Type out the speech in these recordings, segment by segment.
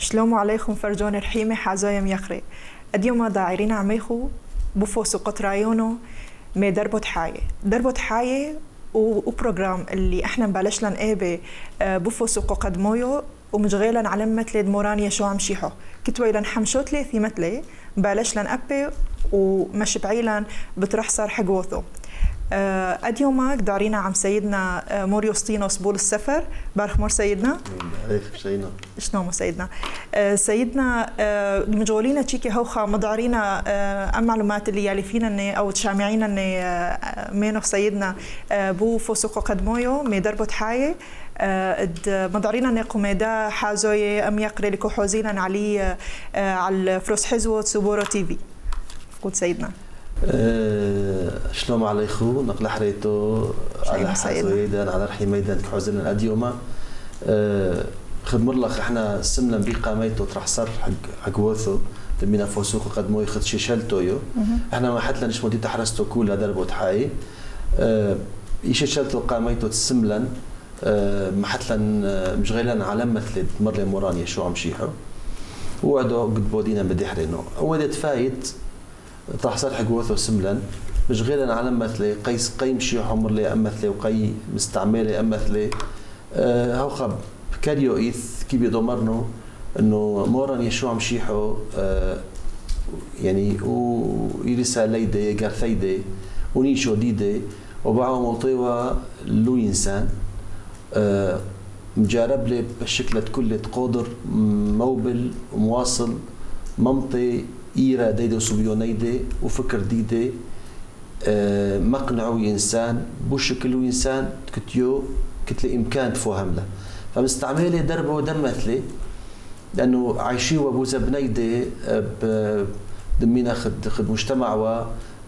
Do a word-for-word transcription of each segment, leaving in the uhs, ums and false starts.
شلومو عليكم فرجون رحيمة حازايا ميخري اليوم داعرين عميخو بوفو سقط رايونو مي دربوت حاية دربوت حاية وبروجرام اللي احنا مبلش لن ايبي بوفو سقو قدمويو ومشغيلا على مثل مورانيا شو عم شيحو كتويلن حمشوتلي في مثلي مبلش لن ابي ومش بعيلن بترح صار حقوثو اليوم دارينا عم سيدنا موريوستينوس بول السفر بارخ مور سيدنا عليك سيدنا شنو سيدنا سيدنا مشغولين تشيكي هوخا مدارينا ام معلومات اللي يالي فينا او تشامعين ان مينو سيدنا بو فوسوقو قدمويو مي دربوت حايه مدارينا نقوميدا حازوي ام يقري لكو حوزينا علي على فروس حزوت سوبورو تي في قلت سيدنا أه شلوم عليكم نقل حريتو على حزويدا على رحي ميدان كحوزنا الاديوما أه خدمر لك احنا سمنا بقاميتو ترح صر حق حق وثو تمينا فوسوق قدمو يخد شيشلتو احنا ما حتى نش مودي تحرستو كولا دربو تحاي أه يشيشلتو قاميتو تسملن أه ما حتى مش غيلان على مثل مر لي مورانيا شو عم شيحو وعدو قد بودينا بدي حرينو هو تفايت تحصل حق وثو سملن مش غير على مثلي قيس قيم شي حمر لي امثلي وقي مستعملي امثلي أه هو خب كاريو ايث كي بيضمرنو انه موران يشو عم شيحو أه يعني و يرسى ليدي قرثيدي ونيشو ديدي وبعو ملطيوة لو انسان أه مجارب لي بشكل كل قادر موبل ومواصل منطي إيرا ديدي وصبيونيدي وفكر ديدي أه مقنعو إنسان بوشكلو إنسان كتيو كتلي إمكان تفهم له فمستعملي دربه ودمثلي لأنه عايشي وابوزا بنيدي دمينا خد خد مجتمع و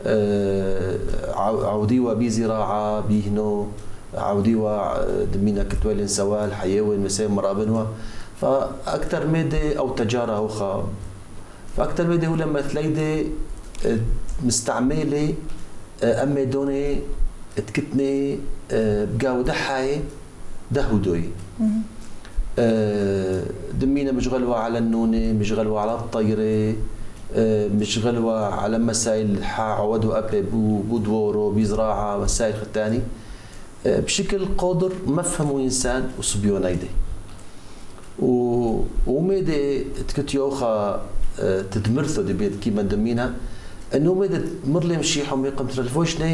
عودي وبزراعة بيهنو عودي ودمينا كتوالين سوال حيوان مساء مرابنوا فأكثر ميدي أو تجارة أو خا فأكثر ميدي هو لما تلاقي مستعملة أمي دوني تكتني بقاو دحاي دهودوي دمينا مشغلوا على النونة مشغلوا على الطيرة مشغلوا على مسائل عود وأبي بودورو بزراعة مسائل ختاني بشكل قادر مفهموا إنسان وصبيونيدي وميدي تكتيوخا تدمرثو دي بيت كيما دمينا انه مدى تمر لي مشيحهم يقم تلفوشني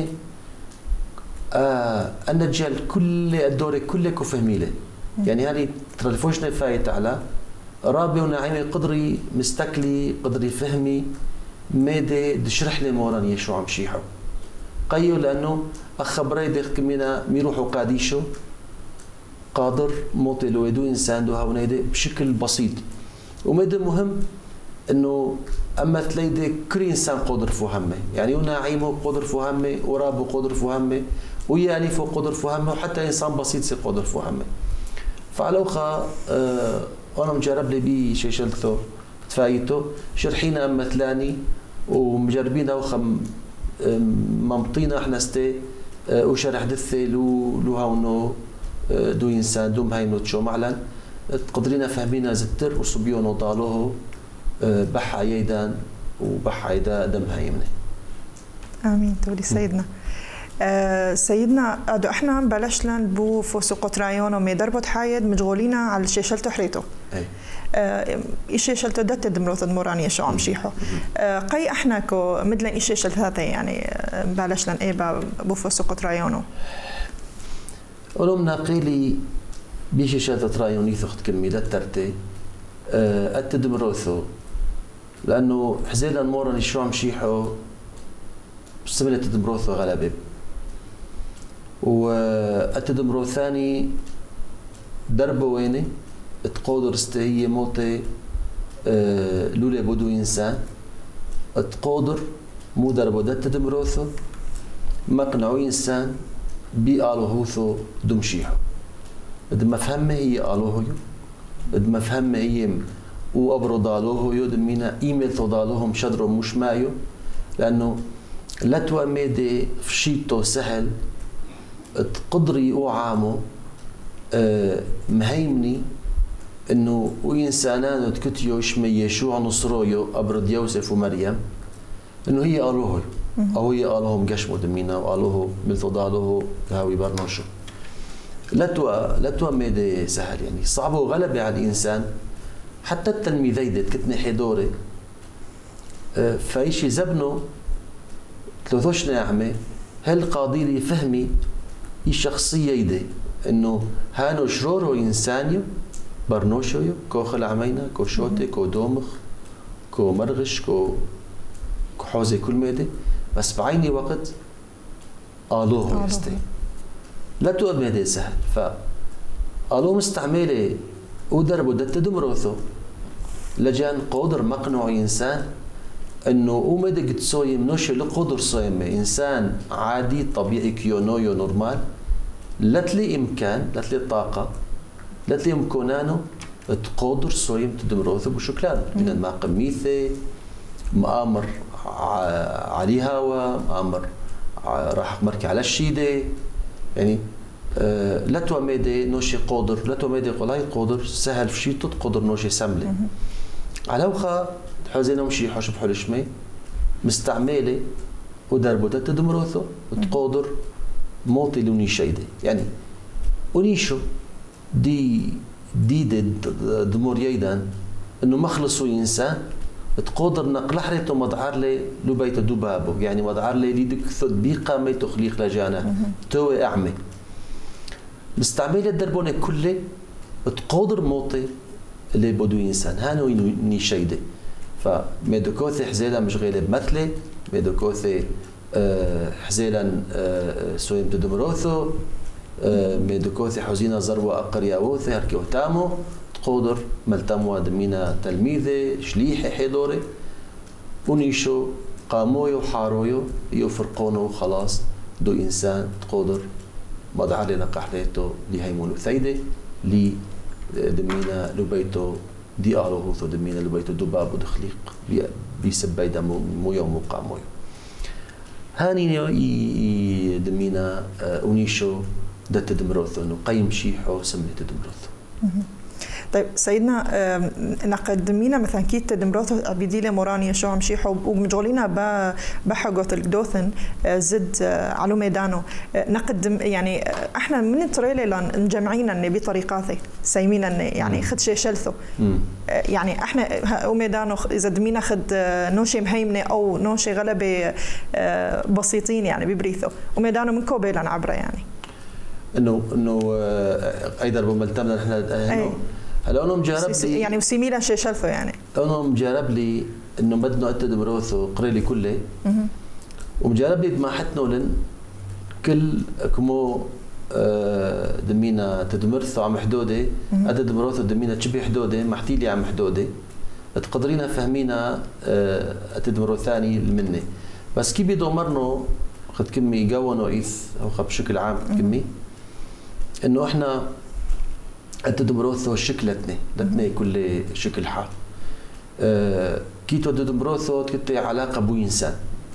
آه انا جال كل الدوري كلك وفهميله يعني هذه تلفوشني فايت على رابي ونعيمي قدري مستكلي قدري فهمي ميدي دشرح لي مورانيا شو عم شيحو قيو لانه اخبري ديخ كمينا ميروحوا قاديشو قادر موطي لو يدو انسان دو هاونيدي بشكل بسيط وميدي مهم انه اما تلاقي كل انسان قدر فهمه يعني وناعيمه قدر فهمه ورابه قدر فهمه وياليفه قدر فهمه وحتى انسان بسيط سي قدر فهمه فعلوخا آه وانا مجرب لي بي شيشلتو تفايتو شرحينا اما ثلاني ومجربين اوخا ممطينا احنا ستي آه وشرح دثي لو لو هاونو آه دو انسان دوم هاينو تشو معلن تقدرينا فهمينا زتر وصبيونو ضالوه بحا يدان وبحا يدا دمها يمني امين تولي سيدنا آه سيدنا ادو احنا بلشنا بو فوسوق رايون ومي دربوت حايد مشغولين على شيشلتو حريتو اي آه شيشلتو دت دمروت مورانيا شو عم شيحو آه قي احنا كو مدلن ايش شيشلت هذا يعني بلشنا ايه بو فوسوق رايونو ولومنا قيلي بيشي شيشلت رايون يثخت كلمه دترتي آه التدمروثو لانه حزيلا موراني شو عم شيحو سملة تدمروثو غلبة والتدمرو ثاني دربه ويني تقودر استهية موتي أه لولا بدو انسان تقودر مو دربه ده تدمروثو مقنعو انسان بي الوهوثو دم شيحو إذا ما فهمه هي الوهو إذا ما فهمه هي وابرو ضالوه يودمينا ايميل تضالوهم شدرو مش مايو لانه لا تواميدي فشيتو سهل تقدري وعامو أه مهيمني انه وانسانان تكتيو شمي يشوع نصرويو ابرد يوسف ومريم انه هي قالوه او هي قالوهم قشمو دمينا وقالوه بالفضاله هاوي برنوشو لا توا لا توا ميدي سهل يعني صعبه وغلبه على الانسان حتى التلميذي كتني حيدوري فايشي زبنو ثلاثوش نعمه هل قادري فهمي الشخصيه يدي انه هانو شرورو انسانيو برنوشيو كو خلعمينا كو شوتي كو دومخ كو مرغش كو كو حوزي كل ميدي بس بعيني وقت قالوه يستي لا تقول ميدي سهل ف قالوه مستعمله ودربو دت دمروثو لجان قدر مقنع انسان انه ومدق تسويم نوشي لقدر صويم انسان عادي طبيعي كيونويو نورمال لا تلي امكان لا تلي طاقه لا تلي امكانانو تقدر صويم تدمروثو بشكلان من الماقميثي مآمر عليها ومآمر راح مركي على الشيدة يعني آه لا تو ميدي نوشي قدر لا تو ميدي قلاي قدر سهل في شيء تقدر نوشي سملة على وخا حزينة مشي حش بحول شمي مستعملة ودربو تدمروثو وتقدر موطي لوني شيدة يعني ونيشو دي دي دمور ييدان انه مخلصو انسان تقدر نقل حريته مضعار لي لبيت دبابه يعني مضعار لي ليدك ثد بيقا ما تخليق لجانا توي اعمي مستعمل الدربونه كله تقدر موطي اللي بدو انسان هانو ني شيده فميدوكوثي حزيلا مش غير بمثله ميدوكوثي أه حزيلا أه سويم تدمروثو أه ميدوكوثي حزينا زروا اقرياوثي هركيو تامو تقدر ملتموا دمينا تلميذي شليحي حيدوري ونيشو قامويو حارويو يفرقونه خلاص دو انسان تقدر مضعر لنا قحليتو لهيمون ثيدي لي دمينا لبيتو دي آلوهوثو دمينا لبيتو دباب ودخليق بيسباي دمو مويو مقامويو هاني دمينا ونيشو دت دمروثو انه قيم شيحو سمي تدمروثو طيب سيدنا نقدمينا مثلا كيت دمروثو عبيديله مورانيه شو عم شيحو ومجولينا با بحقوت الجدوثن زد علو ميدانو نقدم يعني احنا من تريلي لان نجمعينا بطريقاته سيمينا يعني خد شي شلثو يعني احنا وميدانو اذا دمينا خد نوشي مهيمنه او نوشي غلبه بسيطين يعني ببريثو وميدانو من كوبيلا عبره يعني انه انه ايضا بملتمنا نحن هلا انا مجرب لي يعني وسيميلا شي شلفه يعني انا مجرب لي انه بدنا انت دمروثو قري لي كله ومجرب لي ما حتنولن كل كمو دمينا تدمرثو عم حدوده اد دمروثو دمينا تشبي حدوده محتي لي عم حدوده تقدرينا فهمينا تدمرو ثاني المني بس كي بيدمرنو خد كمي جوانو ايث او بشكل عام كمي انه احنا التدمروثو شكلتني لتني كل شكل حال أه كيتو تدمروثو تكتي علاقه بو انسان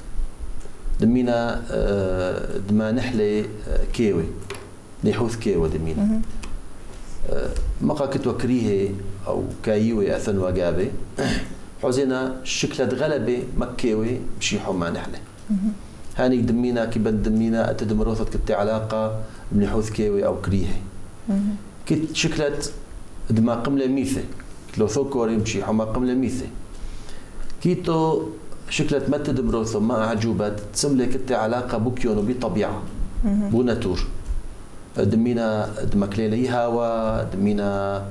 دمينا أه دما نحلي كيوي نحوث كيوي دمينا أه مقا كتو كريه او كايوي اثن وقابي حوزينا شكلت غلبه مكيوي بشيحو ما نحلي هاني دمينا كي دمينا التدمروثو تكتي علاقه بنحوث كيوي او كريه كت شكلت دما قمله ميثه لو ثوكوري مشي حما قمله ميثه كيتو شكلت مت دمروثو ما عجوبات تسملي كت علاقه بوكيونو بطبيعه بو ناتور دمينا دمكليلي هوا دمينا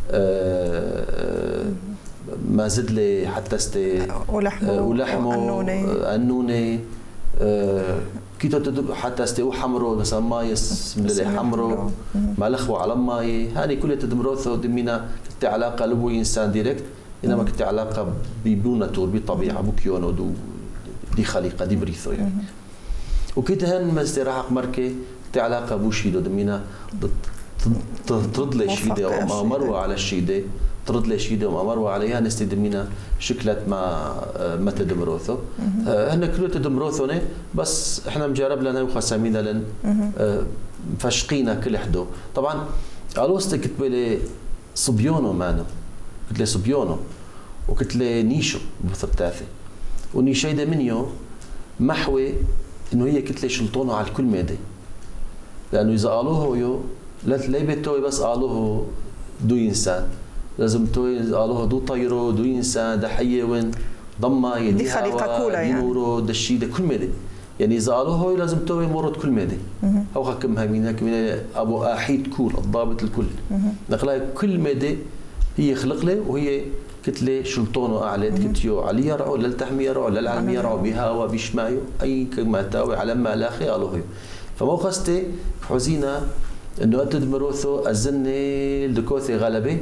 آه ما زد لي حتى استي ولحمه ولحمه انوني آه كيتو تدب حتى استيو حمرو مثلا مايس ملي حمرو مالخو على ماي هاني كلها تدمروثو دمينا كنت علاقه لبو انسان ديريكت انما كنت علاقه ببو ناتور بطبيعه بوكيونو دو دي خليقه دي بريثو يعني وكيت هن مستراحق مركي كنت علاقه بوشيدو دمينا ترد لي شيده او مروه على الشيده ترد لي شيده وما مروه عليها نستدمينا شكلت ما ما تدمروثو هن كله تدمروثوني بس احنا مجرب لنا وخسامينا لن فشقينا كل حدو طبعا الوسط كتب لي صبيونو مانو قلت له صبيونو وقلت له نيشو بثر تاثي ونيشي ده منيو محوي انه هي قلت له شلطونه على الكل ميدي لانه اذا قالوه يو لا بتوي بس قالوه دو انسان لازم توي قالوه دو طيرو دو انسان ده حيوان ضمه يدي دي خليقه كولا يعني نورو ده الشيء ده كل ميدي يعني اذا قالوه لازم توي مرود كل ميدي او حكم هامين هكمين ابو احيد كول الضابط الكل نقلها كل ميدي هي خلق له وهي كتله شلطونه اعلى كتيو على يرعو للتحمي يرعو للعلم يرعو بها وبيشمايو اي كما تاوي على ما لاخي قالوه فمو قصتي حزينه انه تدمروثو الزني الدكوثي غلبي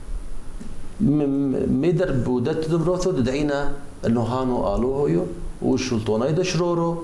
ميدر بودت تدمروثو تدعينا انه هانو قالوه يو والشلطونه يدشرورو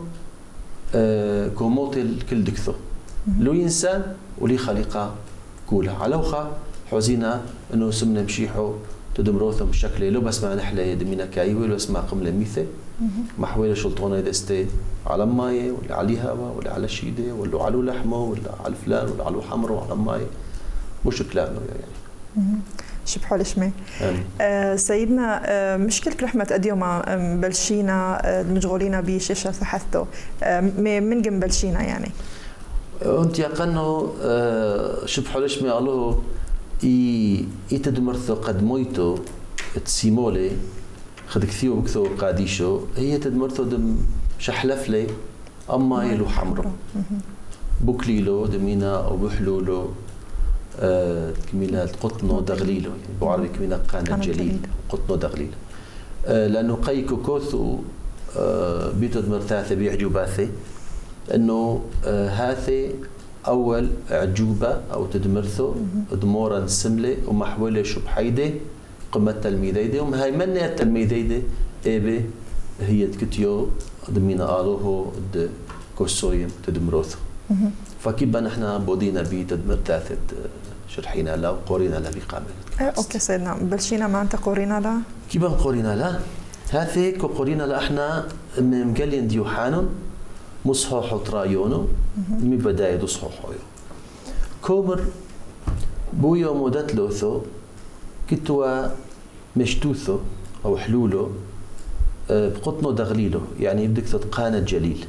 آه كوموت الكل دكثو لو انسان ولي خليقه كولها علوخه حزينه انه سمنا مشيحو تدمروثم بشكل لو بس ما نحلى يدمينا كايوي لو اسمع قمله ميثه محويله شلطونه دستي على ماي ولا عليها ولا على شيده ولا على لحمه ولا على فلان ولا على حمره وعلى ماي مش كلامه يعني شبحوا لشمي آه سيدنا آه مشكلة رحمة أديوما بلشينا آه مشغولين بشيشة ثحثتو آه من جم بلشينا يعني أنت يقنوا آه شبحوا لشمي قالوا إي يتدمرثو قد مويتو تسيمولي خد كثيو بكثو قاديشو هي تدمرثو دم شحلفلي أما يلو حمرو بوكليلو دمينا أو بحلولو آه كمينا قطنو دغليلو يعني بعربي كمينا قانا جليل قطنو دغليلو آه لأنه قيكو كوثو آه بيتو دمرثاثة بيعجوباثي أنه آه هاثي أول عجوبة أو تدمرثو دمورا سملة ومحولة شبحيدة قمة تلميذيدة ومهاي مني التلميذيدة إيبي هي تكتيو دمينا قالوه د كوسويم تدمروثو فكيبا نحن بودينا بي تدمر ثلاثة شرحينا لا وقورينا لا بقامل اوكي سيدنا بلشينا ما انت قورينا لا كيبا قورينا لا هذه كو قورينا لا احنا مقلين ديوحانون مصحوح ترايونو مي بداية صحوحو كومر بويو مودت لوثو كتوا مشتوثو او حلولو بقطنو دغليلو يعني بدك تتقانا الجليل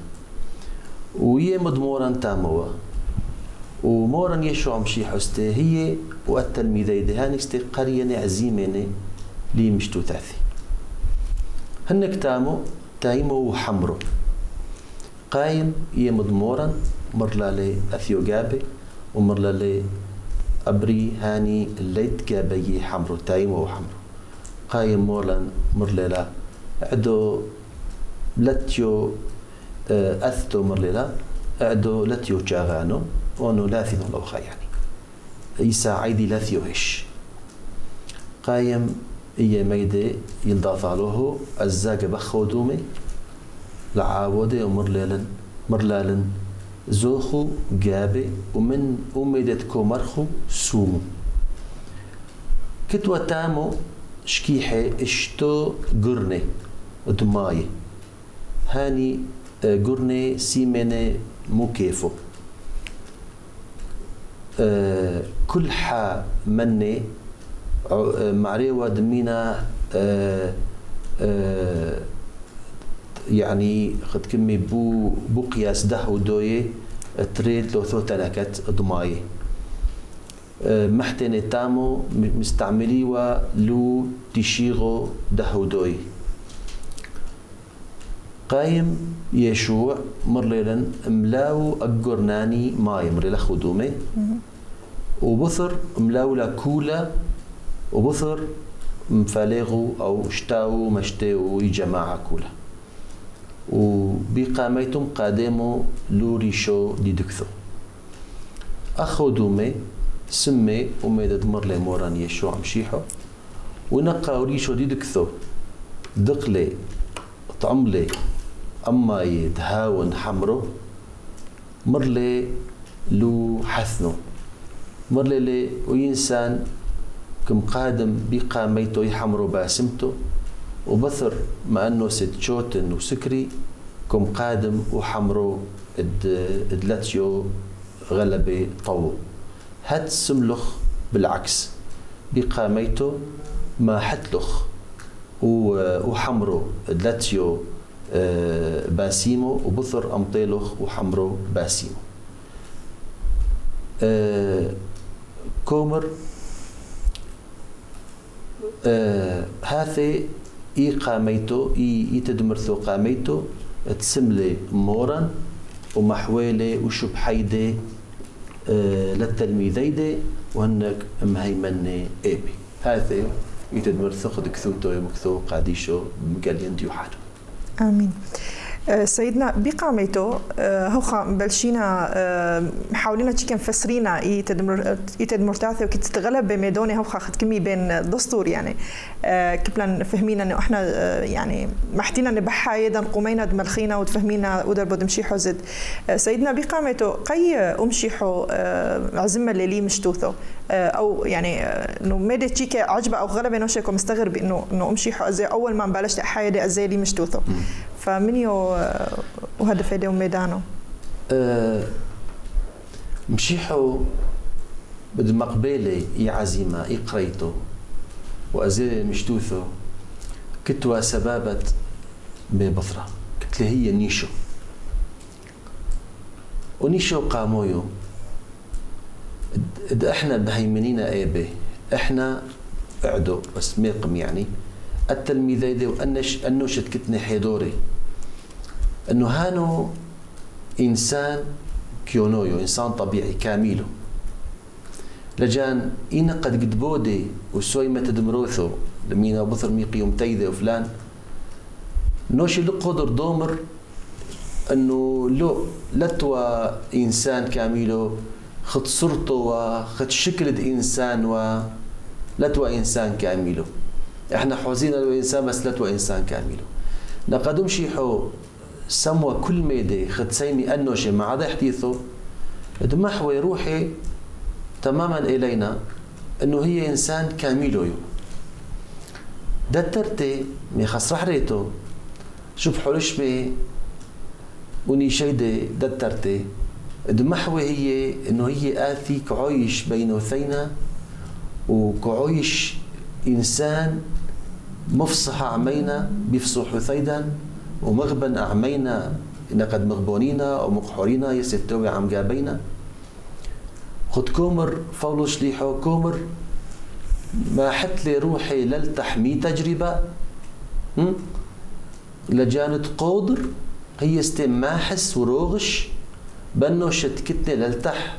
وهي مدمورا تاموا ومورا يشو مشي حستي هي والتلميذي دهاني استي قرية عزيمة لي مشتو ثاثي هنك تامو تايمو وحمرو قايم هي مدمورا مرلا لي اثيوغابي ومرلا لي ابري هاني الليت جابي حمرو تايمو وحمرو قايم مورلا مرلا لا عدو لاتيو اثتو مرلا عدو لاتيو جاغانو وانو لاثينو لوخا يعني يسا عيدي لاثيو هش قايم إيه ميدي يلضاثالوه الزاق بخودومي لعاودي ومرلالن مرلالن زوخو جابي ومن أميدت كومرخو سومو كتوا تامو شكيحي اشتو قرني دماي هاني قرني سيمني مكيفو أه كل حا مني معريوة دمينا أه أه يعني خد كمي بو بو قياس ده ودوي تريد لو ثو تلكت ضماي أه محتني تامو مستعمليوا لو تشيغو ده ودوي قايم يشوع مرليلن ملاو أجرناني ماي مريلا خدومي وبثر ملاو لكولا وبثر مفالغو أو اشتاو مشتاو جماعة كولا وبقاميتم قادمو لوري شو دي دكثو أخدومي سمي وميدد مرلي موران يشوع مشيحو ونقا وريشو دي دكثو دقلي طعملي أما يدهاون حمرو مرلي لو حثنو مرلي لي وينسان كم قادم بقاميتو يحمرو باسمتو وبثر ما أنه ستشوتن وسكري كم قادم وحمرو ادلاتيو غلبي طو هات سملخ بالعكس بقاميته ما حتلخ وحمرو دلاتيو باسيمو وبثر أمطيلخ وحمرو باسيمو كومر هاثي إي قاميتو إي يتدمرثو قاميتو تسملي مورا ومحويلي وشبحيدي للتلميذيدي وهنك مهيمني إيبي هاثي يتدمرثو خد كثوتو يمكثو قاديشو مقالين ديوحاتو. آمين. سيدنا بقاميته هوخا بلشينا حاولنا تشكن فسرينا يتدمر يتدمرتاثي وكي تتغلب بميدوني هوخا خد كمي بين دستور يعني كبلن فهمينا انه احنا يعني محتينا نبحا يدا قومينا دملخينا وتفهمينا ودربو دمشي حزد سيدنا بقاميته قي امشيحو عزمه اللي مشتوثو او يعني انه ميدي تشيكي عجبه او غلبه نوشيكو مستغرب انه انه امشيحو ازي اول ما بلشت حايدي ازي اللي مشتوثو فمنيو وهدف يدي وميدانو أه مشيحو بد مقبلة إي عزيمة إي قريتو وأزي مشتوثو كتوا سبابت ببطرة كتلي هي نيشو ونيشو قامويو إذا إحنا بهيمنينا إيبي إحنا اعدو بس ميقم يعني التلميذي وأنش أنوشت كتني حيدوري أنه هانو إنسان كيونويو إنسان طبيعي كاميلو لجان إنا قد قد بودي وسوي ما تدمروثو لمينا بثر ميقي ومتيذي وفلان نوشي لقدر دومر أنه لو لتوا إنسان كاميلو خد صورته وخد شكل إنسان ولتوا إنسان كاميلو احنا حوزينا لو إنسان بس لتوا إنسان كاميلو نقدم شيحو سموا كل ميدي خد سيمي أنوشي مع عدا حديثه دمحوي روحي تماما إلينا أنه هي إنسان كاميلو دترتي مي خسرح ريتو شوف حولش بي وني شيدي دترتي دمحوي هي أنه هي آثي كعويش بين وثينا وكعويش إنسان مفصح عمينا بيفصح ثيدا ومغبن أعمينا إن قد مغبونينا أو مقحورينا يستوي عم جابينا خد كومر فولو شليحو كومر ما حت لي روحي للتحمي تجربة لجانت قودر هي استي ماحس وروغش بنو شتكتني للتح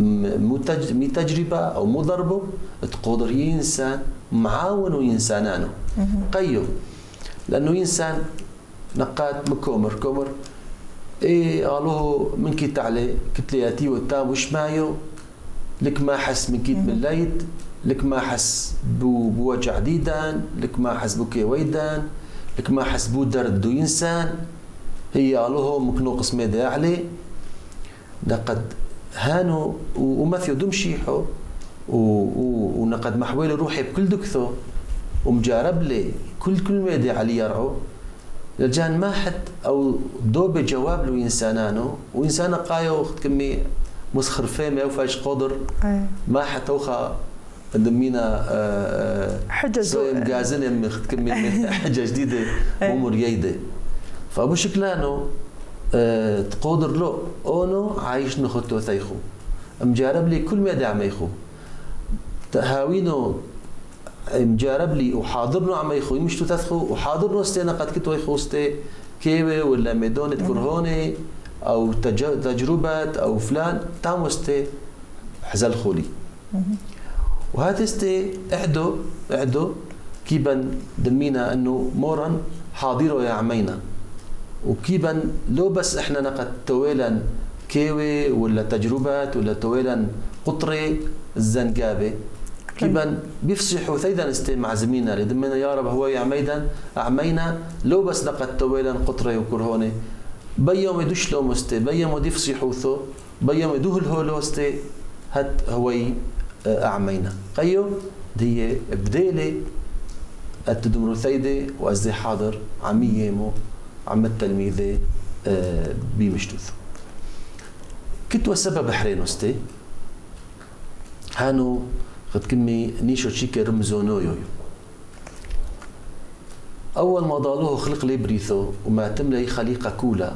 مي تجربة أو مضربه تقودر هي إنسان معاون وإنسانانه قيو لأنه إنسان نقات مكومر كومر إيه قالوه من كيت عليه كتلياتي والتام وش مايو لك ما حس من كيت من الليد لك ما حس بو بوجع ديدان لك ما حس بوكي ويدان لك ما حس بو درد دو إنسان هي قالوه مكنو قسمي دا عليه لقد هانو ومثيو دمشيحو ونقد محويل روحي بكل دكثو ومجارب لي كل كل ميدي علي يرعو لجان ما حد او دوب جواب له انسانانو وانسان قايو كمي مسخر فيم او فاش قدر ما حد توخا دمينا حجه زو مغازن كمي حجه جديده امور جيده فابو شكلانو تقدر له اونو عايش نخطو ثيخو مجارب لي كل ميدي عميخو تهاوينو مجارب لي وحاضرنو عم يخو يمشتو تثخو وحاضرنو استينا قد كتو يخو استي كيوي ولا ميدونة كرهوني او تجربة او فلان تام استي حزل خولي وهذا استي اعدو اعدو كيبن دمينا انه مورا حاضرو يا عمينا وكيبن لو بس احنا نقد تويلا كيوي ولا تجربات ولا تويلا قطري الزنقابه كيبان بيفصحوا ثيدا استي مع زمينا لدمنا يا رب هو يا عميدا عمينا لو بس لقد تويلا قطري وكرهوني بيوم يدوش لو مستي بيوم يدفصحوا ثو بيوم يدوه الهولو استي هت هوي اعمينا قيو دي بديلي التدمرو ثيدي وازدي حاضر عميمو عم التلميذي بيمشتوث كنت والسبب حرين استي هانو قد كمي نيشو تشيكي رمزونو يو أول ما ضالوه خلق لي بريثو وما تملي خليقة كولا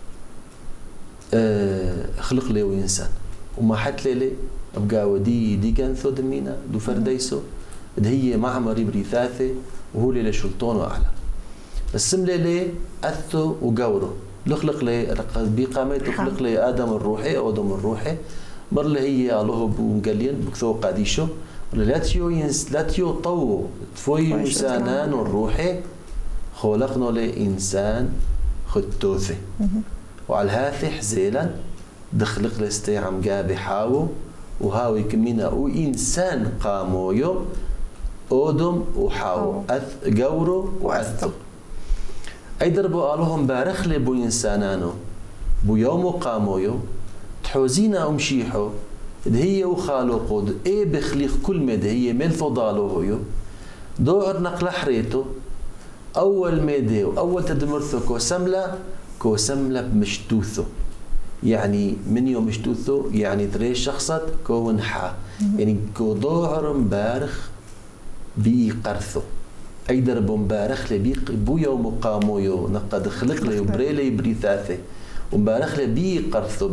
أه خلق لي وإنسان وما حت لي أبقى ودي دي كان ثو دمينا دو فرديسو ده هي معمري بريثاثي وهو لي شلطونه أعلى السم لي لي أثو وقورو لخلق لي بقامته خلق لي آدم الروحي أو آدم الروحي مر لي هي الله بونجلين بكثو قاديشو لا تيو ينس لا تيو طو تفوي إنسانان الروحي خلقنا لإنسان خدوثي وعلى هاثي حزيلا دخلق لستي عم جابي حاو وهاوي كمينا وإنسان قامويو أودم وحاو أث جورو وأثو أي دربوا قالهم بارخ لي بو إنسانانو بو يوم قامويو تحوزينا أمشيحو هي وخالقو إيه بخليق كل مد هي ملثو ضالوهيو دور نقل حريتو أول ميديو أول تدمرثو كو سملة كو سملة بمشتوثو يعني من يوم مشتوثو يعني تري شخصت كو ونحا يعني كو ضوعر مبارخ بي قرثو أي درب مبارخ لي بي بو يوم قامويو نقد خلق لي بريلي بريثاثي ومبارخ لي بي قرثو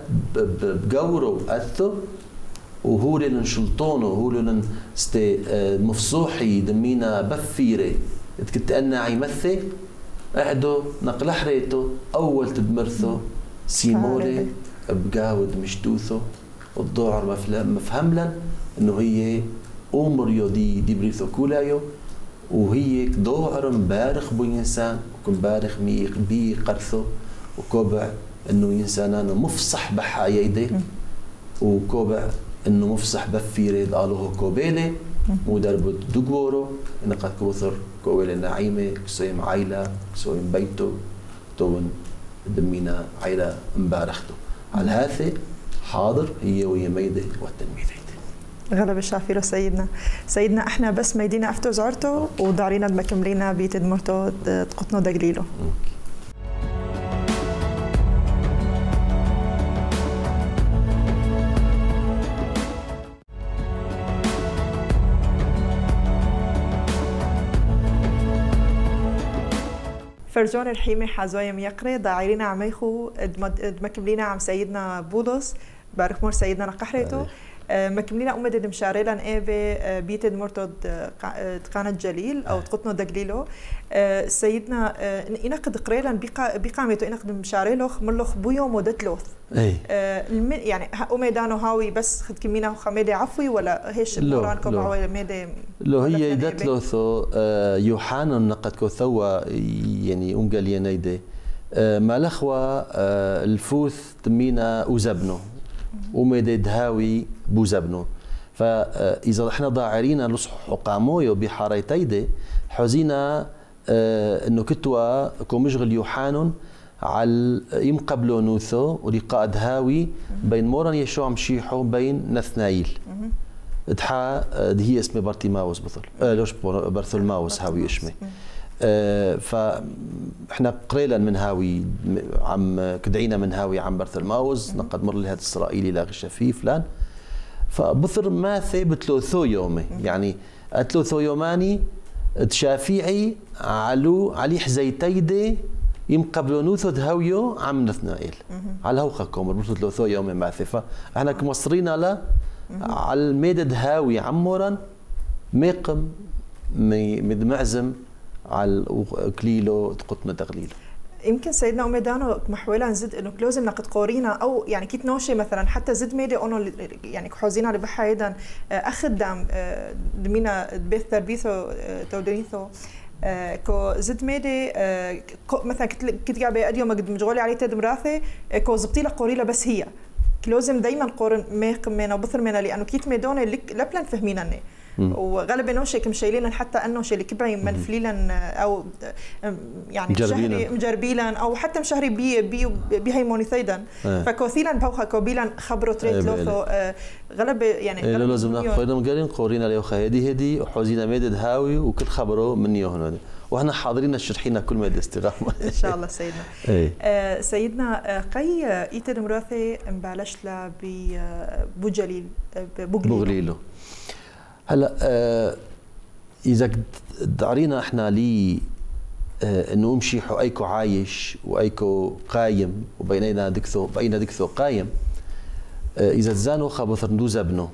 بقورو أثو وهو لن شلطونو هو لن استي مفصوحي دمينا بفيري كنت أنا عيمثي أعدو نقل حريتو أول تدمرثو سيمولي بقاود مشتوثو والضوعر مفهملا إنه هي أمريو دي دي بريثو كولايو وهي ضوعر مبارخ بو إنسان وكم بارخ مي بي قرثو وكوبع إنه إنسانان مفصح بحايدي وكوبع إنه مفصح بفيري قالوه كوبيلي مدرب دقورو إن قد كوثر كويل نعيمة كسويم عائلة كسويم بيتو تون دمينا عائلة مبارختو على هذا حاضر هي وهي ميدة والتلميذ غلب الشافيرو سيدنا سيدنا احنا بس ميدينا افتو زعرتو ودارينا دمكملينا بيتدمرتو تقطنو دقليلو فرجون الحيمة حزايم يقري ضاعرين عميخو دمكملينا عم سيدنا بولس بارك مور سيدنا نقحريتو مكملينا أمد دمشاريلان إيفي بيتد مرتد تقانة جليل أو تقطنو دقليلو سيدنا إنقد قريلان بقامته إنقد مشاريلوخ ملوخ بويو مودتلوث يعني أميدانو هاوي بس خد كمينا خميدي عفوي ولا هيش القرآن كما ميدي لو هي دتلوثو يوحنا نقد كوثوا يعني أمقاليا نيدي مالخوا الفوث تمينا وزبنو ومدد هاوي بوزبنو فإذا احنا ضاعرين لصح قامويو بحاريتيدي حزينا اه انه كتوا كومشغل يوحانون على يم قبلو نوثو ولقاء هاوي بين موران يشوع مشيحو بين نثنايل دحا هي اسمه بارتيماوس بطل اه لوش برثولماوس هاوي اسمه اه فاحنا قريلا من هاوي عم كدعينا من هاوي عم برثولماوس نقد مر لهذا الاسرائيلي لا غش فيه فلان فبثر ما ثبت له ثو يومي يعني اتلو ثو يوماني تشافيعي علو علي حزيتيدي يم قبل نوثو هاويو عم نثنائيل على هوخا كومر بثر له ثو يومي ماثفه احنا كمصريين لا على الميدد هاوي عمورا ميقم مد معزم على كليلو تقطنا تغليله يمكن سيدنا أميدانو محولا نزد انه لازم نقد قورينا او يعني كيت نوشي مثلا حتى زد ميدي انه يعني كحوزينا اللي بحايدا اخذ دام دمينا بيث تربيثو تودينيثو كو زد ميدي مثلا كنت قاعد اديو ما قد مشغولي عليه تدمراثي كو زبطيله قوريله بس هي لازم دائما قورن ميق منا وبثر منا لانه كيت ميدون اللي لبلن فهمينا وغالبا نوشي كمشيلين حتى انه شيء اللي كبعي منفليلا او يعني مشهري مجربيلا او حتى مشهري بي بي بهي مونيثيدا اه. فكوثيلا بوخا كوبيلا خبروا تريت لوثو اه غالبا يعني اه لازم نقول قالين قورينا ليو هدي هدي وحوزينا ميدد هاوي وكل خبره مني هنا واحنا حاضرين شرحينا كل ميد استغامه ان شاء الله سيدنا آه سيدنا آه قي ايتر مراثي مبالش لا ببوجليل بوغليلو هلا آه اذا دعرينا احنا لي آه انه مشيحو ايكو عايش وايكو قايم وبيننا دكثو بين دكثو قايم آه اذا تزانو خبثر ندوز ابنه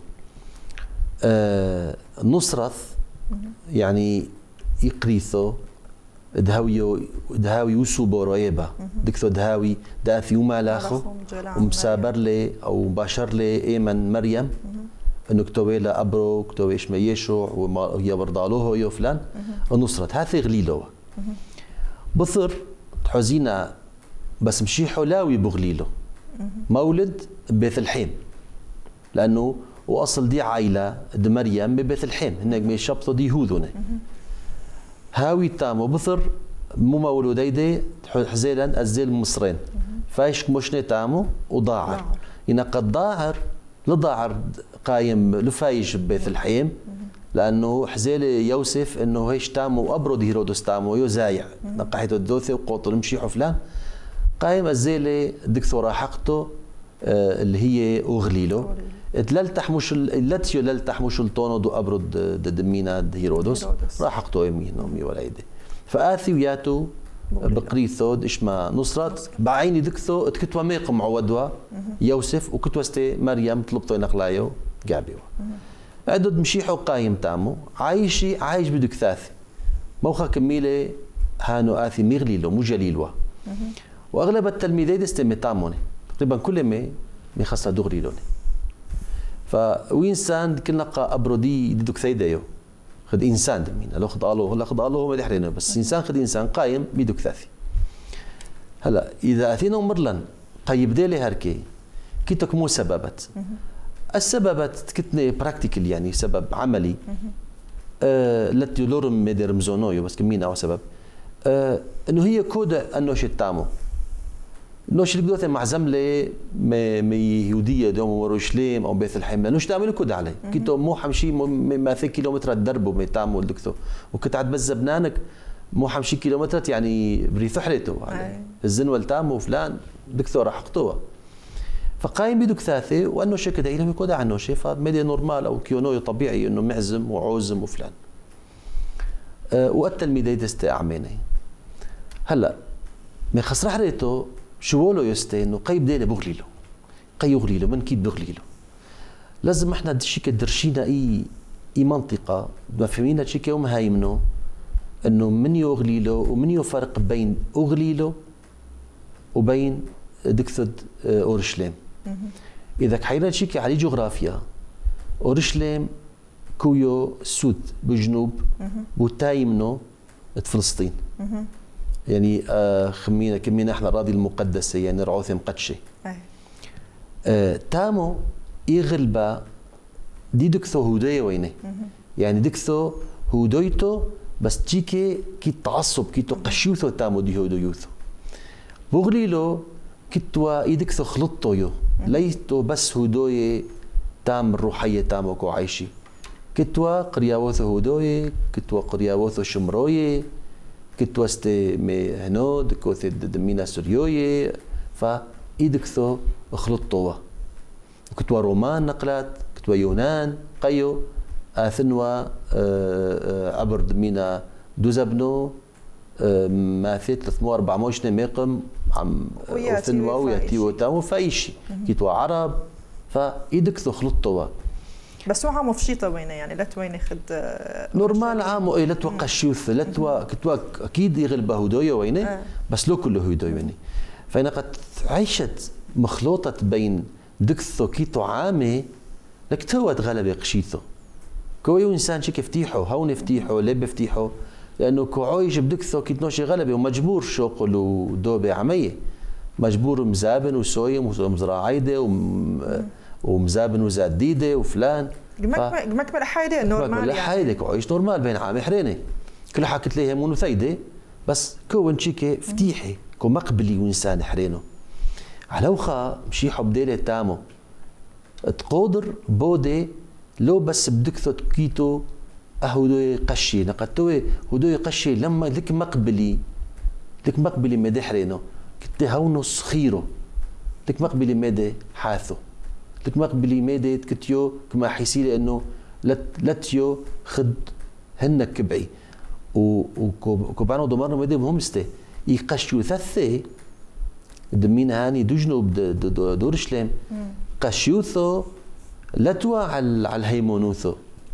آه نصرث يعني يقريثو دهاوي دهاوي وسوبو رويبا دكتو دهاوي داثي ومالاخو ومسابر لي او مباشر لي ايمن مريم انه كتوي لا ابرو كتوي شما يشوع وهي برضالوه يو فلان النصرة هاثي غليلو بثر تحزينا بس مشي حلاوي بغليلو مولد بيت الحيم لانه واصل دي عائله دي مريم ببيت الحيم هناك مي شبطو دي هوذونه هاوي تامو بثر مو مولودي دي حزيلا الزيل مصرين فايش مشني تامو وضاعر إن قد ضاعر لضاعر قايم لفايش ببيت الحيم لانه حزيل يوسف انه هيش تامو ابرد هيرودوس تامو يو زايع نقحته الدوثي وقوطل مشيحو فلان قايم الزيلي دكتورة حقته آه اللي هي اغليلو تلال تحمش اللاتيو لال تحمش الطونو دو ابرد دمينا هيرودوس راح حقته يمين امي ولا يدي فاثي وياتو بقريثو اشما نصرت بعيني دكثو تكتوا ميق معودوا يوسف وكتوستي مريم طلبتو نقلايو جابيو عدد مشيحو قايم تامو عايشي عايش بدك ثاثي موخا كميلة هانو آثي مغليلو مو جليلوا واغلب التلميذين استمي تاموني تقريبا كل ما ميخصها دغريلوني فوينسان كل نقا ابرودي دك ثيديو خد انسان دمين لو خد الله ولا خد الله هو ما يحرينا بس انسان خد انسان قايم بيدك ثاثي هلا اذا اثينا مرلن طيب ديلي هركي كيتك مو سببت السببت كتني براكتيكال يعني سبب عملي آه التي لورم ميدر مزونويو بس كمين او سبب آه انه هي كود النوش التامو النوش اللي بدوته مع زمله مي يهوديه دوم ورشليم او بيت الحيم لانه تعملوا كود عليه كنتو مو حمشي ما في كيلومتر الدرب وما تعمل دكتور وكنت عاد بس زبنانك مو حمشي كيلومتر يعني بريث حريته يعني الزنوه التامو فلان دكتور حقطوها فقايم بدك ثاثي وانه شيء كده يلهم يكون عنه شيء فميديا نورمال او كيونو طبيعي انه معزم وعوزم وفلان أه والتلميذ يدستي اعميني هلا ما خسر حريته شو له يستي انه قيب دينا بغليله قي يغليله من كيد بغليله لازم احنا دشي كدرشينا اي اي منطقه ما فهمينا شي كيوم هايمنو انه من يغليله ومن يفرق بين اغليله وبين دكثد اورشليم اذا حينا شيكي على جغرافيا اورشليم كويو سود بجنوب وتايمنو فلسطين يعني آه خمينا كمينا احنا الراضي المقدسه يعني رعوث مقدشه آه تامو يغلبا دي دكثو هوديه وينه يعني دكثو هوديتو بس تيكي كي تعصب كي تقشيوثو تامو دي هوديوثو بغليلو كتوا يدكثو خلطو يو ليتو بس هودوي تام الروحيه تامو كو عايشي كتوا قرياوثو هودوي كتوا قرياوثو شمروي كتوا استي مي هنو دكوث دمينا سوريوي فا يدكثو خلطوا كتوا رومان نقلات كتوا يونان قيو اثنوا عبر دمينا دوزابنو ماثي ثلاثمائة أربعمائة ميقم عم وثنوا وياتيو تامو فايشي كيتوا عرب فايدكثو خلطوا بس هو عامو فشيطه وينه يعني لا تويني خد نورمال عامو اي لا توقع الشيوث لا توا كتوا اكيد يغلب هودويا وينه آه. بس لو كله هودويا وينه فانا قد عيشت مخلوطه بين دكثو كيتو عامي لك تو تغلب قشيثو كوي انسان شي كيفتيحو هون يفتيحو ليه بيفتيحو لانه كوعويش بدكثو كيتنوشي غلبي ومجبور شوقل ودوبي عميه مجبور مزابن وسويم ومزراعيده ومزابن وزاديده وفلان قمك بلا حايده نورمال يعني حايده كوعيش نورمال بين عامي حريني كل حكت ليه مونو ثيده بس كون شيكي فتيحي كو مقبلي وانسان حرينه على وخا مشي حب ديلي تامو تقودر بودي لو بس بدكثو كيتو هودوي قشي نقطوي هودوي قشي لما لك مقبلي لك مقبلي مدي حرينو كنت هونو صخيرو لك مقبلي مدي حاثو لك مقبلي مدي كتيو كما حيسي لانه لت لتيو خد هنك كبعي وكوبانو دمرنا مدي مهمسته يقشيو ثثي دمين هاني دجنو دور شلم قشيوثو لتوا على على الهيمونوثو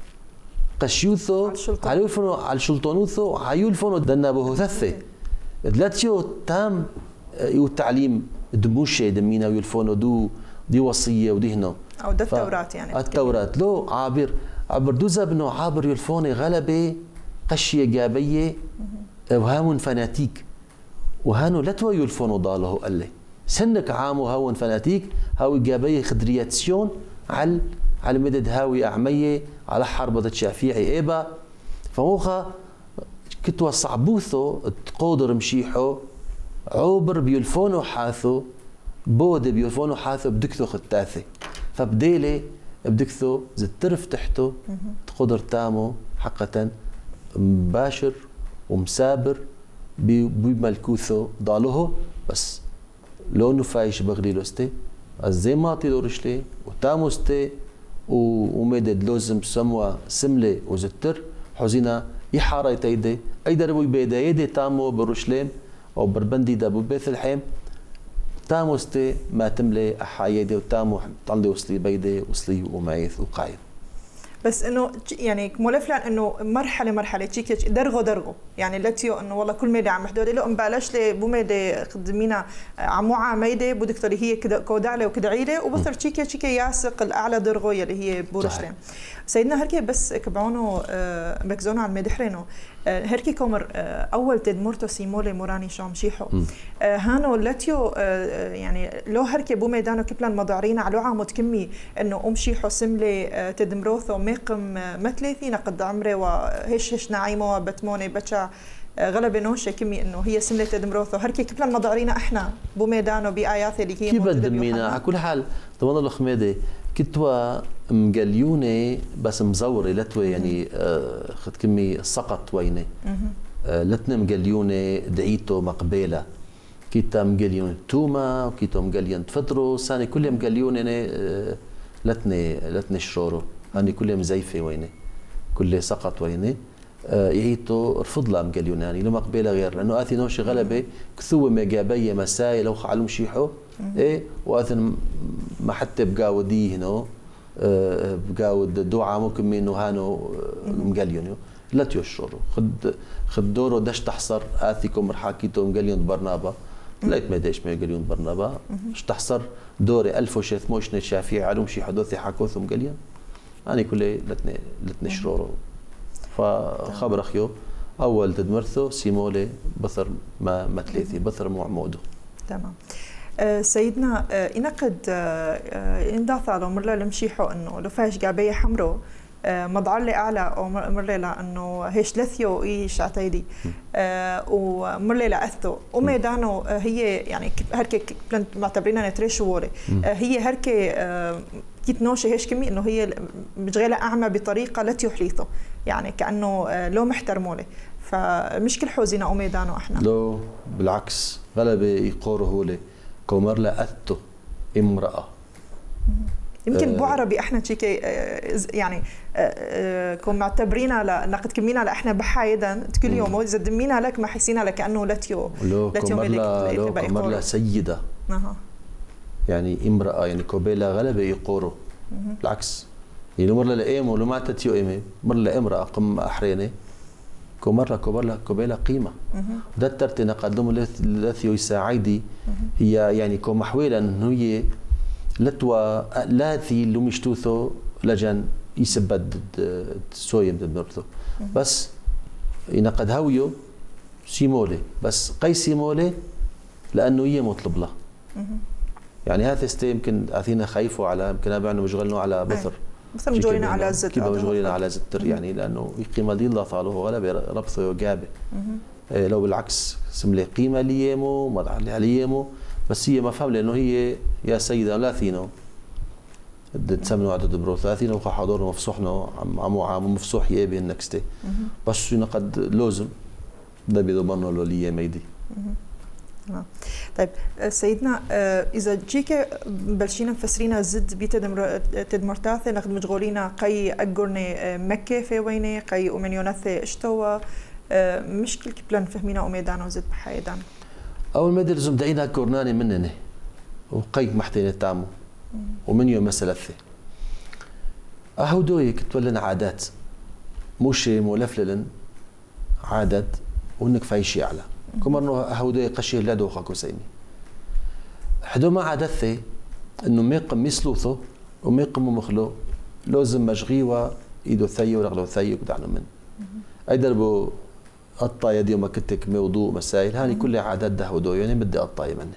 قشيوثو على يلفونو على الشلطونوثو عيولفونو دنابوه ثثي لتيو تام يو التعليم دموشي دمينا ويلفونو دو دي وصيه ودي هنا او ده التوراة يعني التوراة لو عابر عبر دوزا بنو عابر يلفوني غلبه قشيه جابيه وهامون فناتيك وهانو لتوا يلفونو ضاله قال لي سنك عامو هاون فناتيك هاوي جابيه خدرياتسيون على على مدد هاوي اعميه على حربة الشافعي ايبا فموخا كتوا صعبوثو تقودر مشيحو عوبر بيلفونو حاثو بود بيلفونو حاثو بدكثو ختاثي فبديلي بدكثو زترف تحته تقدر تامو حقا مباشر ومسابر بملكوثو ضالوه بس لونو فايش بغليلوستي زي ما تدورشلي وتاموستي ومدد لوزم سموا سملي وزتر حزينا يحاري تيدي اي دربو بيدا يدي تامو برشليم او بربندي دابو بيت الحيم تاموستي ما تملي احايدي وتامو طلي وصلي بيدي وصلي ومعيث وقايد بس انه يعني مولفلان انه مرحله مرحله تشيكي درغو درغو يعني لتيو انه والله كل ميدي عم حدودي لو مبالش لي بو ميدي خدمينا عموعه ميدي بودكتوري هي كده كوداله وكدعيله وبصر تشيكي تشيكي ياسق الاعلى درغو يلي هي بورشلين سيدنا هركي بس كبعونو بكزونو على المدحرينو هركي كومر اول تدمرتو سيمولي موراني شام شيحو هانو لتيو يعني لو هركي بو ميدانو كبلان مضارينا على عامد كمي انه ام شيحو سملي تدمروثو ميقم مثلثي نقد عمري وهيش هيش نعيمو بتموني بتشا غلبه نوشه كمي انه هي سملة تدمروثو هركي كبلان مضارينا احنا بو ميدانو بايات اللي هي كيف بدمينا على كل حال طبعا الخميدي كتوا مقليوني بس مزوري لتوي يعني آه خد كمي سقط ويني آه لتنا مقليوني دعيتو مقبيله كيتا مقليون توما وكيتا مقليون تفطرو ساني كلهم مقليوني آه لتني لتني شرورو هاني كلهم زيفه ويني كله سقط ويني آه يعيتو رفض لا مقليون يعني لو مقبيله غير لانه اثي نوشي غلبه كثوه مجابيه مساي لو علوم شيحو ايه واثن ما حتى بقاو دي هنا أه بقاو الدعاء ممكن منه هانو مقليون لا تيشروا خد خد دوره داش تحصر اثيكم رحاكيتو مقليون برنابا لقيت ما داش مقليون برنابا اش تحصر دوري ألف وثلاثمية شافعي علوم شي حدوثي حكوث مقليون اني كله لتني لتني شرورو فخبر اخيو اول تدمرثو سيمولي بثر ما مثليثي بثر معمودو تمام أه سيدنا أه إنقد أه إنداث على مرلا لمشيحو إنه لو فاش قابية حمرو أه مضعلي أعلى أو مرلا إنه هيش لثيو إيش عتيدي أه ومرلا أثو وميدانو أه هي يعني هركي معتبرينها نتريش ووري أه هي هركي أه كيت نوشي هيش كمي إنه هي مشغلة أعمى بطريقة لا تحليثه يعني كأنه أه لو محترمولي فمشكل حوزينا أو ميدانو إحنا لو بالعكس غلبة يقوره هولي كومر لأتو امرأة يمكن بو عربي احنا تشيكي يعني كون معتبرينا نقد كمينا احنا بحايدا كل يوم اذا دمينا لك ما حسينا لك انه لتيو لو كومر لو كومر لا سيدة اها يعني امرأة يعني كوبيلا غلبة يقورو بالعكس يعني مر لا ايمو لو ما تتيو ايمي مر لا امرأة قم احريني كومرة كوبرلا كوبيلا قيمة ده الترتي نقدم لثيو يساعدي هي يعني كومحويلا انه هي لتوا لاثي لو مشتوثو لجن يسبد سويم دمرتو بس ينقد هاويو سيمولي بس قي سيمولي لانه هي مطلب له يعني هذا استي يمكن اثينا خايفوا على يمكن ابعنا مشغلنا على بثر مثل مجولين على زتر كيف مجولين على زتر يعني لانه قيمه دي الله صالوه غلبه ربطه وجابه إيه لو بالعكس سملي قيمه ليمو مضع ليمو بس هي ما فهم لانه هي يا سيده لا ثينو تسمنوا عدد برو ثلاثين وخا حضور مفصوحنا عم عم مفصوح يابي النكستي بس نقد لازم ده بيضمنوا له ليه ميدي آه. طيب سيدنا اذا جيك بلشينا مفسرينا زد بيت تدمرتاثه ناخذ مشغولينا قي اجرني مكه في ويني قي ومنيوناثه اشتوا مشكل كيف بلان فهمينا اميدانا وزد بحيدان اول ما لازم دعينا كورناني منني وقي محتين تامو ومنيو مسلثه اهودوي كتولن عادات موشي مولفلن عادات وانك في شيء اعلى كمرنو هودي قشي لا دوخا كوسيني حدو ما عادثي انه ميقم مسلوثو وميقم مخلو لازم مشغيوة ايدو ثي ورغلو ثي ودعنا من اي دربو قطايا دي وما كتك موضوع مسائل هاني كلها عادات ده هودو يعني بدي قطايا مني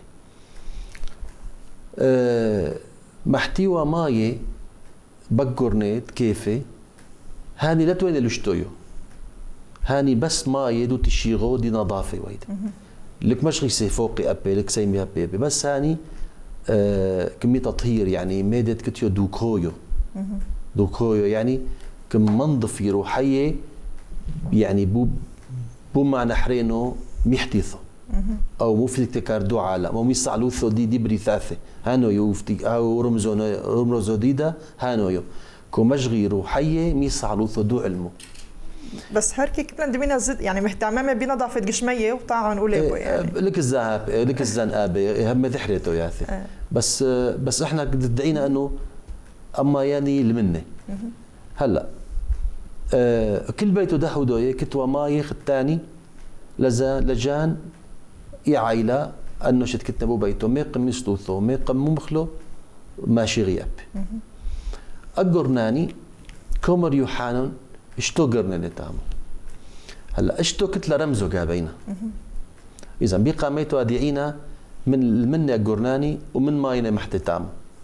أه محتوى ماي بقرنيت كيفي هاني لا توين لشتويو هاني بس ما يدو تشيغو دي نظافه ويد لك مش غيسي فوقي ابي لك سيمي ابي بس هاني آه كمية تطهير يعني ميدت كتيو دوكويو دوكويو يعني كم منظفي روحية يعني بو بو معنى حرينو ميحتيثو او مو في تكاردو عالم او ميسعلوثو دي دي بريثاثه هانو يوفتي او رمزو رمزو ديدا هانو يو كمشغي روحية ميسعلوثو دو علمو بس هركي كنا ندمينا زد يعني مهتمه بنظافه قشميه وطاعن وليبو يعني لك الذهب لك الزنقابه هم ذحرته ياثي أه. بس بس احنا تدعينا انه اما يعني المنه هلا أه كل بيته ده هدويه كتوى ماي الثاني لزا لجان يا عائله انه شت كتبوا بيته ميقم مستوثو ميقم مخلو ماشي غياب اجرناني كومر يوحانون اشتو قرن نتامو هلا اشتو كتله رمزو قابينا اذا بقى ميتو ادعينا من المنة قرناني ومن ماينا محتتامو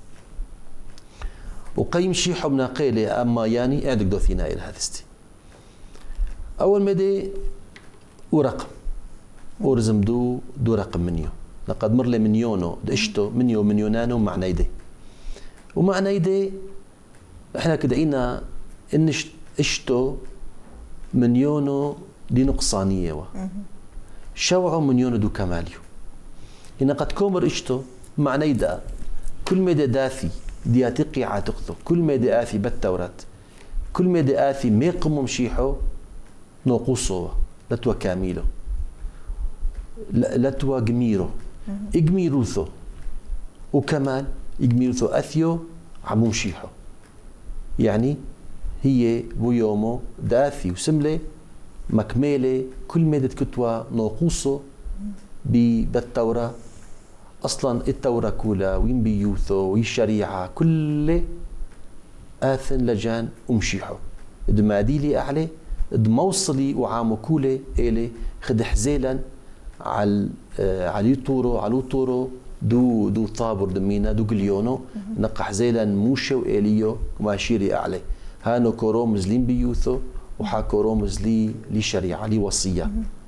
وقيم شيحو بناقيلي اما يعني اعدك دو ثينا الى هذستي اول مدي ورقم ورزم دو دو رقم منيو لقد مر لي منيونو اشتو منيو منيونانو معنى يدي ومعنى يدي احنا كدعينا ان اشتو منيونو دي نقصانية وا شوعو منيونو دو كماليو هنا قد كومر اشتو معنى يدا كل مدى داثي دياتقي عاتقثو كل مدى آثي بالتورات كل مدى آثي ميقم مشيحو نوقوصو لتوا كاميلو لتوا قميرو اقميروثو وكمال اقميروثو اثيو عمو مشيحو يعني هي بيومو داثي وسملة مكملة كل مادة كتوى نوقوصو بالتوراة أصلا التوراة كلها وين بيوثو والشريعة كل آثن لجان ومشيحو دماديلي أعلى دموصلي وعامو كولي إلي خد حزيلا على على طورو على طورو دو دو طابر دمينا دو قليونو نقح زيلا موشو إليو وماشيري أعلى هانو كورومز لين بيوثو وحا كورومز لي لي شريعة لي وصية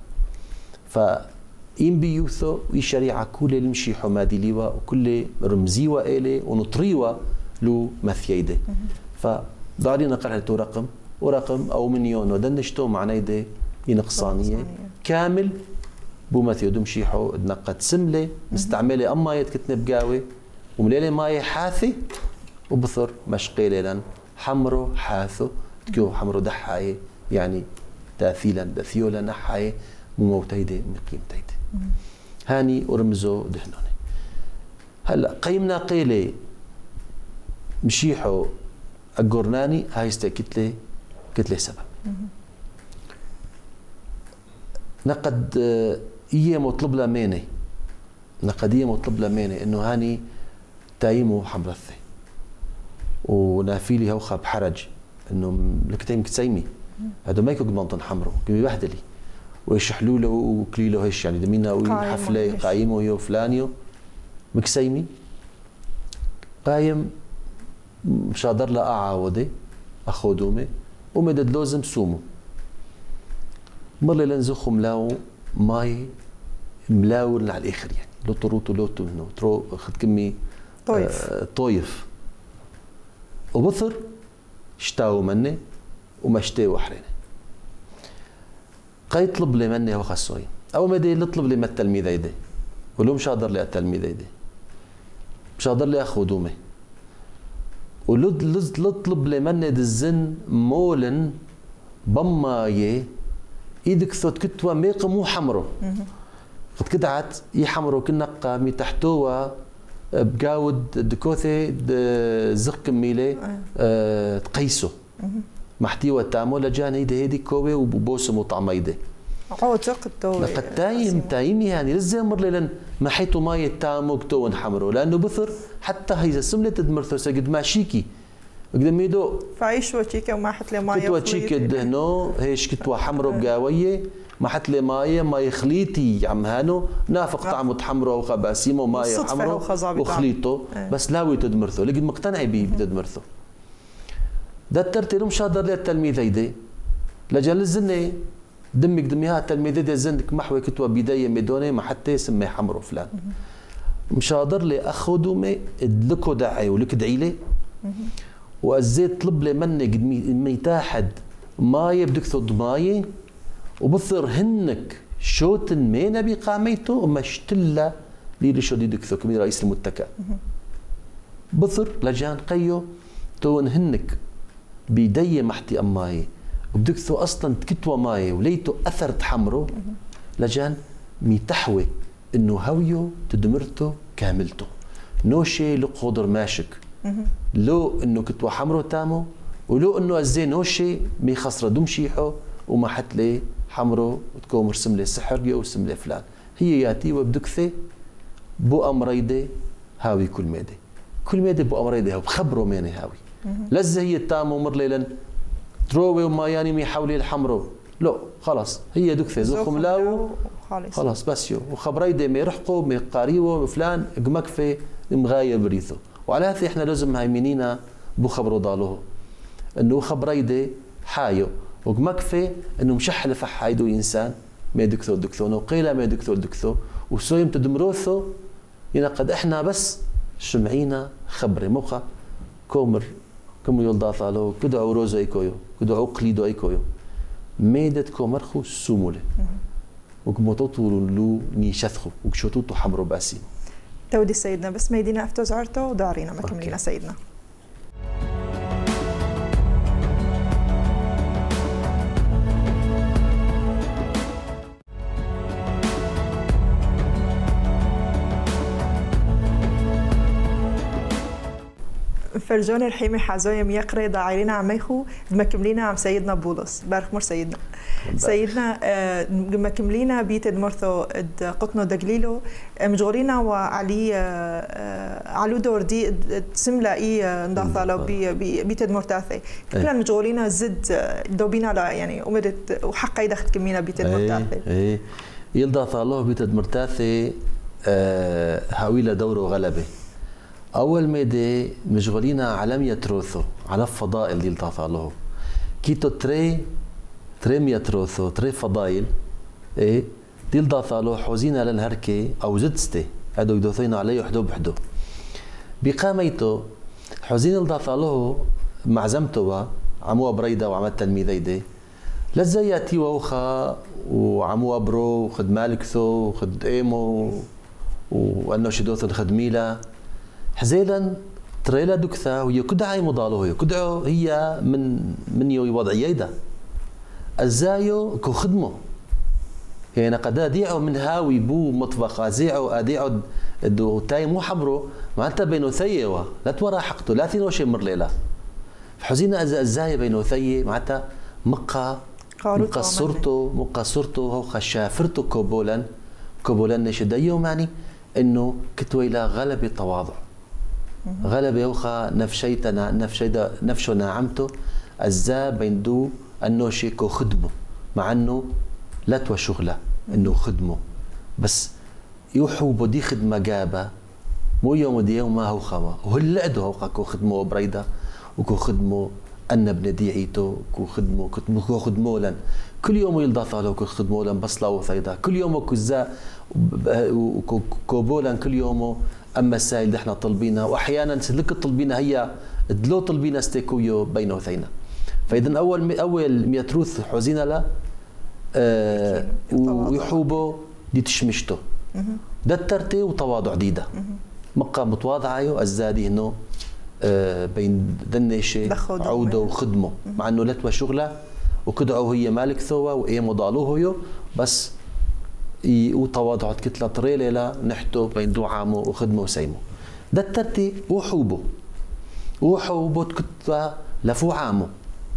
فإن بيوثو وي شريعة كل المشي حمادي ليوا وكل رمزيوا إلي ونطريوا لو مثييدي فدارينا قرحة رقم ورقم أو منيون ودنشتو معنا يدي نقصانية كامل بو مثيو دمشيحو نقد سملة مستعملة أما يتكتنب قاوي ومليلة ماي حاثي وبثر مشقيلة لن حمرو حاثو تكيو حمرو دحاية يعني تاثيلا دثيولا نحاية مموتيدة مقيمتيدة هاني ورمزو دهنوني هلا قيمنا قيلة مشيحو الجورناني هاي استكتلي كتلي سبب نقد إيه مطلب لماني نقد إيه مطلب لماني إنه هاني تايمو حمرثي ونافيلي هوخا بحرج إنه لكتايم كتسيمي هذا ما يكون منطن حمرو كم يبهدلي ويشحلوا له وكليله هيش يعني دمينا وحفلة قايمو يو فلانيو مكسيمي قايم مشادر لا أعاودي أخودومي ومدد لازم سومو مرة لنزخو ملاو ماي ملاو على الآخر يعني لو طروتو لو تمنو ترو خد كمي طويف آه طويف وبثر اشتاو مني وما اشتاو حريني قا يطلب لي مني وخسوي أو ما دي يطلب لي ما التلميذ يدي ولو مش هقدر لي التلميذة دي مش هقدر لي اخذ دومي ولطلب لي مند الزن مولن بمايه ايدك ثوت كتوى ميق مو حمرو قد كدعت يحمرو كنقا مي تحتوى بقاود دكوثي زق ميلي أه تقيسو محتوى التامو لجان هيدي هيدي كوي وبوسم وطعميدي عوتق تو لقد تايم تايم يعني لزي مر لين ما حيتو ماي التامو كتو نحمرو لانه بثر حتى هيزا سملة تدمرثو سجد ماشيكي قدام يدو فعيش وشيكا وما حت لي ماي كتوى تشيكا دهنو هيش كتوى حمرو بقاوية ما حت لي ماي ماي خليتي عم هانو نافق طعمه تحمرو وخباسيمو ماي حمرو وخليطو بس لاوي تدمرثو لقد مقتنعي بيه بتدمرثو ده الترتيب مش هقدر لي التلميذ هيدي لجل الزني دمك دميها التلميذ دي زنك محوي كتوى بداية ميدوني ما حتى يسمي حمرو فلان مش هقدر لي اخذو مي ادلكو دعي ولك دعي لي وازيت طلب لي منك ميتاحد ماي بدك ثد ماي وبثر هنك شوتن مينا بقاميته وما اشتلا لي شو دي دكثو كمي رئيس المتكا بثر لجان قيو تون هنك بيدي محتي اماي وبدكثو اصلا تكتوى ماي وليتو اثر تحمرو لجان ميتحوي انه هويو تدمرتو كاملتو نوشي لقدر ماشك لو انه كتوى حمرو تامو ولو انه ازي نوشي مي خسره دمشيحو وما حت لي حمرو وتكون مرسم لي سحر يو سم لي فلان هي ياتي وبدكثي بو امريدي هاوي كل ميدي كل ميدي بو امريدي هاوي بخبروا ميني هاوي لزه هي التامو مر ليلا تروي وما يعني مي حولي الحمرو لا خلاص هي دكثي زخم لاو خلاص بس يو وخبريدي مي رحقو مي قاريو فلان قمكفي مغايب ريثو وعلى هذا احنا لازم هايمينينا بو خبرو ضالوه انه خبريدي حايو وقمكفي انه مشحل فحايدو انسان ما يدكثو دكثو وقيل ما يدكثو دكثو وسويم تدمروثو ينقد احنا بس شمعينا خبري موقع كومر كم يلضا ثالو كدعو روزو ايكويو كدعو قليدو ايكويو ميدت كومرخو سومولي وكموتوتو لو نيشثخو وكشوتوتو حمرو باسي تودي سيدنا بس ما يدينا افتو زعرتو ودارينا ما كملينا سيدنا فرجون الحيمي حازويم يقري ضاعرين عميخو مكملينا عم سيدنا بولس بارك مر سيدنا بارك. سيدنا آه مكملينا بيت مرثو قطنو دقليلو مجغورينا وعلي آه علو دور دي سملا اي نضاثالو بي بيت مرتاثي كلنا مجغورينا زد دوبينا لا يعني امدت وحق ايدا خد كمينا بيت مرتاثي اي يلضاثالو بيت مرتاثي آه هاويلا دورو غلبه أول ميدي مشغولينا على ميتروثو على فضائل دي التعطاله كيتو تري تري ميتروثو تري فضائل إيه دي التعطاله حوزينا للهركة أو زدستي هادو يدوثينا عليه وحدو بحدو بقاميتو حوزين التعطاله معزمتو عموها بريدة وعمل تلميذي دي لزياتي ووخا وعموها برو وخد مالكثو وخد ايمو وانو شدوثو خدميلا حزيلا تريلا دكثا وهي كدعي مضالو هي كدعو هي من من يوي وضعيه دا الزايو كو خدمه يعني قد اديعو من هاوي بو مطبخ ازيعو اديعو دو تاي مو حبرو معناتها بينو ثيوا لا تورا حقته لا ثينو شي مر ليله حزينا الزاي بينو ثي معناتها مقا مقصرتو مقصرتو هو خشافرتو كوبولان كوبولان نشديو معني انه كتويلا غلب التواضع غلب يوخا نفشيتنا نفشيدا نفشو ناعمته الزا بين دو انه شيكو خدمه مع انه لا تو شغله انه خدمه بس يوحو بدي خدمه جابه مو يوم دي يوم ما هو خما وهل عدو هو كو خدمه بريده وكو خدمه ان ابن ديعيتو كو خدمه كو خدمه لن كل يوم يلضاف له كو خدمه لن بس لا وثيدا كل يوم كزا كوبولان كل يوم اما السائل اللي احنا طلبينها واحيانا سلك طلبينها هي دلو طلبينا ستيكويو بين وثينا فاذا اول اول ميتروث حزينه لا آه ويحوبو دي تشمشتو دترتي وتواضع ديدا مقا متواضعة يو الزادي إنه آه بين دنيشة عودة وخدمه مع إنه لتوا شغلة وكدعو هي مالك ثوا وإيه مضالوه يو بس وتواضع كتلة طريلة لا نحتو بين دعامه وخدمه وسيمه دترتي وحوبه وحوبه كتلة لفو عامه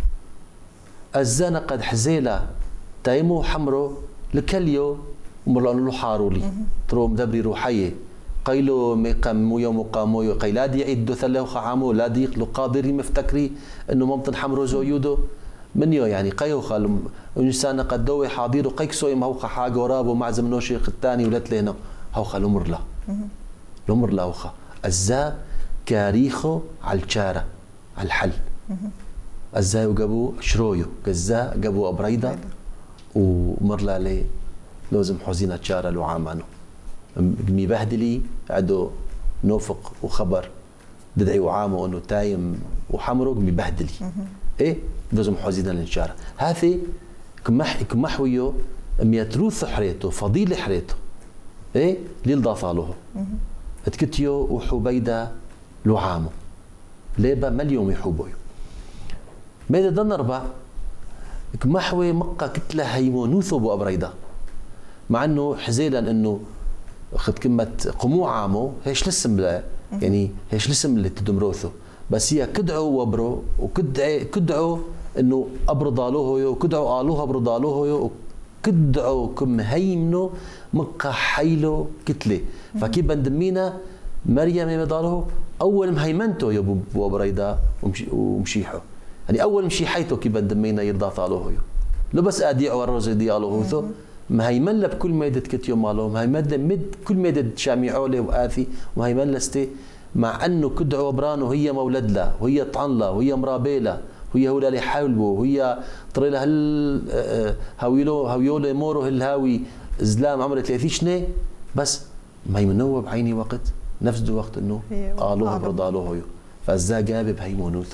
الزنا قد حزيلة تايمو حمرو لكليو ومرلانو له حارولي ترو مدبري روحيه قيلو مقامو يوم قامو قيلادي عيد ثلاث خعامو لا ديق لو قادري مفتكري انه ممكن حمرو زويودو منيو يعني قيو خال انسان قد دوي حاضر قيك سوي ما هو حاجه ورابو مع زمنوشي الثاني ولت لهنا هو خال مرلا لمرلا وخا الزا كاريخو على الشارع على الحل الزا وجابو شرويو كزا جابو ابريده ومرلا لي لازم حزينة تشارة لو عامانو ميبهدلي عدو نوفق وخبر ددعي وعامو انه تايم وحمرق ميبهدلي ايه لازم حزينة لنشارة هذه كمح كمحويو ميتروث حريته فضيل حريته ايه للضافة له اتكتيو وحبيدة لو عامو ليبا مليوم يحبويو ماذا دن اربع كمحوي مقا كتلة هيمونوثو بو ابريده مع انه حزيلا انه اخذ كلمه قموع عامو هيش الاسم يعني هيش الاسم اللي تدمروثه بس هي كدعوا وبرو وكدعي كدعوا انه ابرضالوه وكدعوا قالوها ابرضالوه وكدعوا كم هيمنو مقا حيلو كتله فكيف بندمينا مريم يمدالوه اول مهيمنته يا ابو بريده ومشيحه يعني اول مشي حيته كيف بندمينا يرضى طالوه لو بس اديع والرز ديالوه مهيمن بكل ميدة كتيو مالو مهيمن مد كل ميدة شامعولة وآثي وهيمن لستي مع أنه كدعو برانو هي مولد له وهي طعن له وهي مرابيله وهي هولا اللي حاولوا وهي طري له هل هاويلو هاويولو مورو هالهاوي زلام عمره ثلاثين سنة بس مهيمنوه بعيني وقت نفس دو وقت انه قالوه برضالوه هيو فازا جاب بهيمونوثو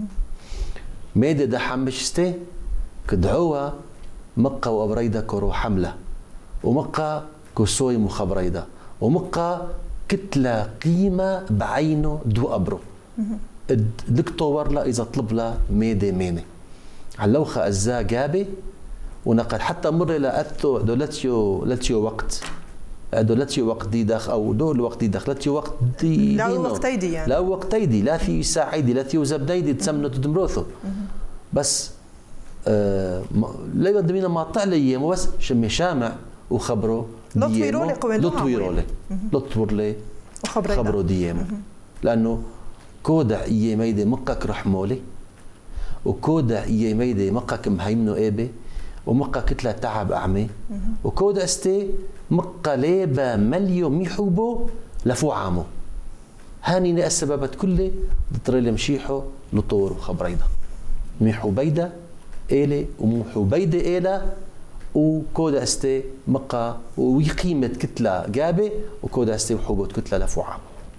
ميدة ده حمشستي كدعوها مقا وابريده كرو حمله ومقا كسوي مخبريده ومقا كتله قيمه بعينه دو ابرو دكتور لا اذا طلب له ميدي ميني علوخه ازا جابي ونقل حتى مر لا اثو دولتيو لتيو وقت دولتيو وقت دي داخ او دول وقت دي دخلتيو وقت دي لا وقتيدي يعني لا وقتيدي لا في ساعدي لا في زبديدي تسمنه تدمروثو بس آه لا يقدمين ما طلع لي مو بس شمي شامع وخبره لطويروا لي قوي لطويروا لي لطور لي خبره ديامو لانه كودع اي ميدي مقك رحمولي وكودع اي ميدي مقك مهيمنو ايبي ومقا كتله تعب اعمي وكودع استي مقا ليبا مليو ميحوبو لفو عامو هاني السببات كله ضطري مشيحو لطور وخبريده ميحو بيده إلي وموحو بيدة إلى وكودا استي مقا وقيمة كتلة جابة وكودا استي وحوبة كتلة لفوعة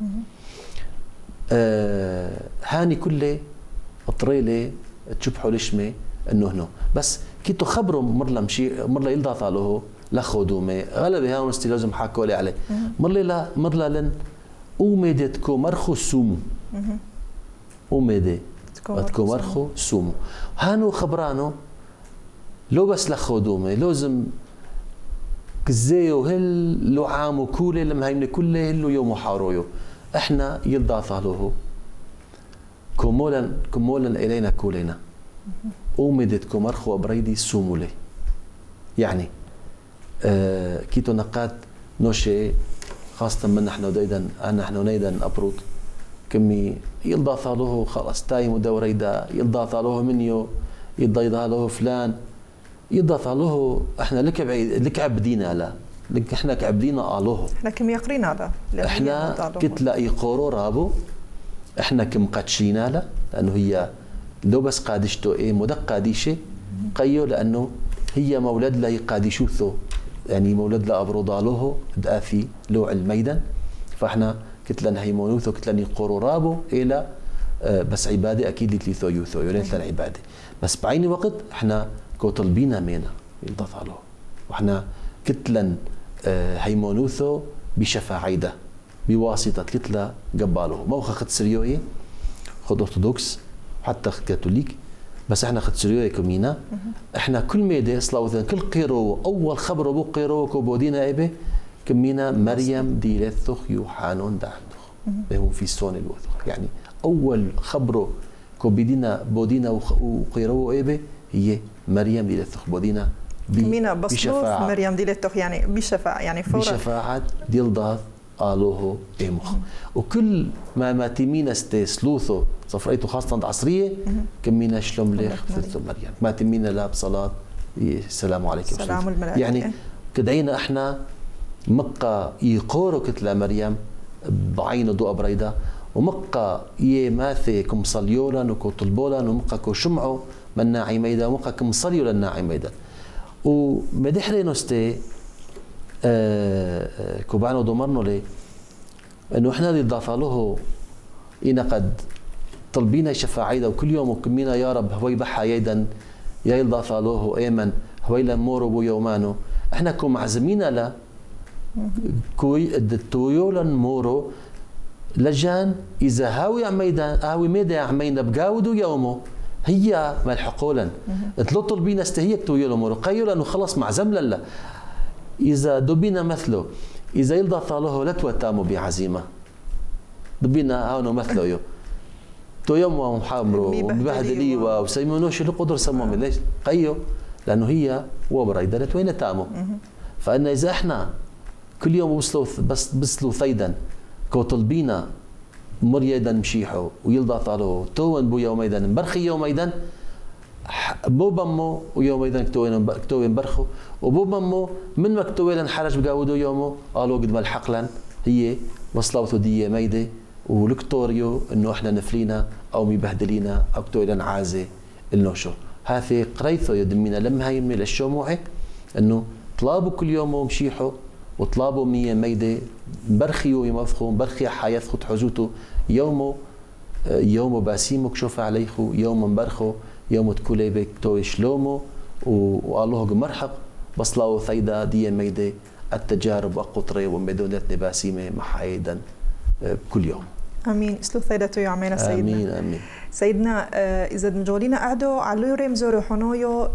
آه هاني كله اطريلي تشبحوا لشمي انه هنو بس كيتو خبروا مرلا مشي مرلا يلضى له لخدومه غالبا هون استي لازم حكوا لي عليه مرلا لا مرلا لن اوميدتكو مرخو سومو اوميدي تكو مرخو سومو هانو خبرانو لو بس لخدومه لازم كزيو هل لو عامو كوله لما هيمني كله هلو يوم حارويو احنا يلضى له كمولا كمولا الينا كولنا اومدتكم مرخو بريدي سومولي يعني آه كيتو نقات نوشي خاصة من نحن دايدا أنا نحن نيدا أبروت كمي يلضى له خلاص تايم ودوريدا يلضى له منيو يلضى له فلان يلضى له احنا لك لك عبدينا لا لك احنا كعبدينا آلوه احنا كم يقرينا لا احنا كتلاقي قورو رابو احنا كم قدشينا لا لانه هي لو بس قادشتو ايه مدق قاديشه قيو لانه هي مولد لا قاديشوثو يعني مولد لا ابروضالوه دافي لوع الميدان فاحنا كتلن هيمونوثو كتلن قورو رابو الى اه بس عباده اكيد لتليثو يوثو يوليت العباده بس بعين وقت احنا كو طلبينا مينا يلضى له واحنا كتلن هيمونوثو بشفاعيدة بواسطة كتلة قباله موخا خد سريوي خد أرثوذكس حتى خد كاثوليك بس احنا خد سريوي كمينا احنا كل ميدة صلاوثن كل قيرو أول خبر أبو قيرو كوبودينا إبه كمينا مريم ديلثخ يوحانون دعندخ هم في سون الوثخ يعني أول خبره كوبيدينا بودينا وقيرو إبه هي مريم ديلثخ بودينا كمينا بصلوث مريم ديلثخ يعني بشفاعة يعني فورا بشفاعة ديل ضاث آلوه إيمخ وكل ما ما تيمينا استسلوثو صفريتو خاصة عصرية كمينا شلوم ليخ ثلث مريم ما تيمينا لا بصلاة السلام عليكم سلام الملائكة يعني كدعينا احنا مقا يقورو كتلا مريم بعين ضوء بريدة ومقا يماثي كم صليولا وكو طلبولا ومقا كو شمعو من ناعي ميدا ومقا كم صليولا ناعي ميدا ومدحري نستي آه كوبانو دومرنو لي انه احنا اللي ضافا له إنا قد طلبينا شفاعيدا وكل يوم وكمينا يا رب هوي بحا يدا يا ضافا له ايمن هوي لمورو بو يومانو احنا كو معزمينا لا كوي الدتويولا مورو لجان اذا هاوي عميدا هاوي ميدا عمينا بقاودو يومو هي ملحقولا تلو طلبينا استهيك تويولو مورو قيولا انه خلص معزم لا إذا دبينا مثله إذا يلضى ثاله لا توتاموا بعزيمة دبينا هاونو مثله يو تو يوم ومحامرو ومبهدلي وسيمونوش القدر سموهم ليش قيو لأنه هي وبريدة وين تامو فإن إذا إحنا كل يوم بسلو بس بسلو ثيدا كو طلبينا مريدا مشيحو ويلضى ثاله توان بو يوميدا برخي يوميدا بو بمو ويوميدا كتوين كتوين برخو وبو بمو من ما كتوين حرج بقاودو يومو قالوا قد ما الحقلا هي وصلوتو دي ميدة ولكتوريو انه احنا نفلينا او مبهدلينا او كتوين عازي النوشو هذه قريثو يدمينا لما هي من الشموعي انه طلابوا كل يوم ومشيحو وطلابوا مية ميدة برخيو يمفخو برخي حياثخو تحوزوتو يومو يومو باسيمو كشوف عليخو يوم برخو يوم تكولي بك توي شلومو والله مرحب بصلاو ثيدا دي ميدة التجارب وقطري ومدونات نباسيمة محايدا كل يوم امين اسلو ثيدا تو يعمينا سيدنا امين امين سيدنا اذا مجولينا قعدوا على ريم زورو حنويو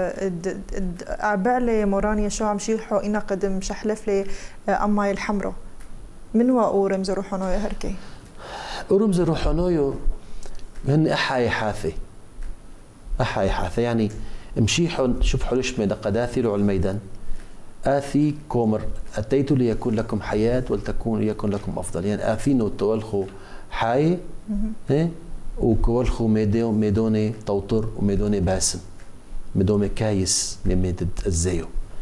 اعبعلي موراني شو عم شيحو انا قدم شحلف لي اماي الحمرو من هو ريم زورو حنويو هركي ريم زورو حنويو هن احاي حافي أحاي حاثة يعني مشيحون شوف حلوش ميدا قداثر على الميدان آثي كومر أتيت ليكون لكم حياة ولتكون ليكون لكم أفضل يعني آثينو تولخو حي إيه وكولخو ميدو ميدوني توتر وميدوني باسم ميدوني كايس من ميدد الزيو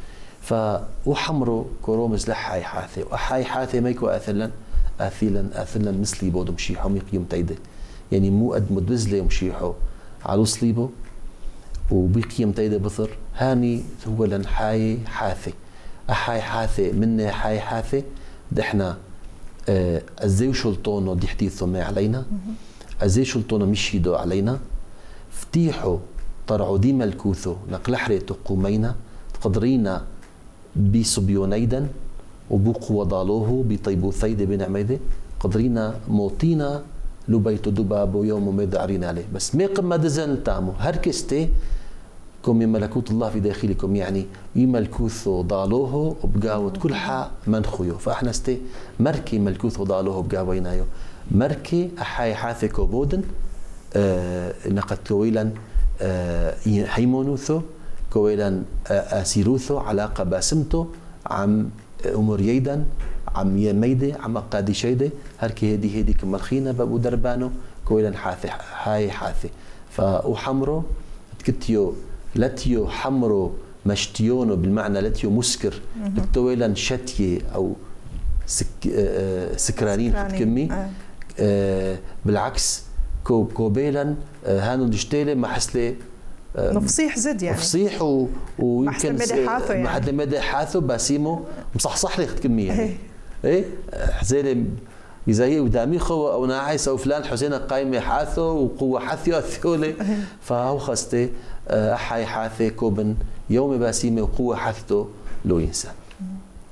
فوحمرو كرومز لحاي حاثة وأحاي حاثة ميكو آثلا آثيلا آثلا مثلي بودو مشيحو ميقيم تايدة يعني مو قد مدبزلي مشيحو على صليبه وبقيم تيدا بثر هاني هو لن حاي حاثي أحاي حاثي مني حاي حاثي دحنا آه أزيو شلطونو دي حديثو ما علينا أزيو شلطونو مشيدو علينا فتيحو طرعو دي ملكوثو نقلحري تقومينا قدرينا بصبيونيدا وبوقو وضالوه بطيبو ثيدا بنعميدي قدرينا موطينا لو بيتو دبابو يوم ما دارين عليه بس ما قم دزن تامو هركستي كم ملكوت الله في داخلكم يعني يملكوثو ضالوه وبقاوت كل حا منخيو فاحنا استي مركي ملكوثو ضالوه بقاوينايو مركي احاي حاثكو بودن آه نقد كويلا آه هيمونوثو كويلا آه اسيروثو علاقه باسمتو عم امور ييدا عم يميدي عم قادي شيدي هركي هدي هدي كمرخينا بابو دربانو كويلا حاثي هاي حاثي فوحمرو تكتيو لتيو حمرو مشتيونو بالمعنى لتيو مسكر بتويلا شتيه او سك سكرانين كمي آه بالعكس كو كوبيلا هانو دشتيله ما حسلي مفصيح زد يعني مفصيح و... ويمكن ما حد مدى حاثه باسيمو مصحصح لي كميه ايه حزينه اذا هي قدامي خو او ناعس او فلان حسين قايمه حاثه وقوه حثيه ثولي فهو خستي احاي حاثه كوبن يوم باسيمه وقوه حثته لو انسان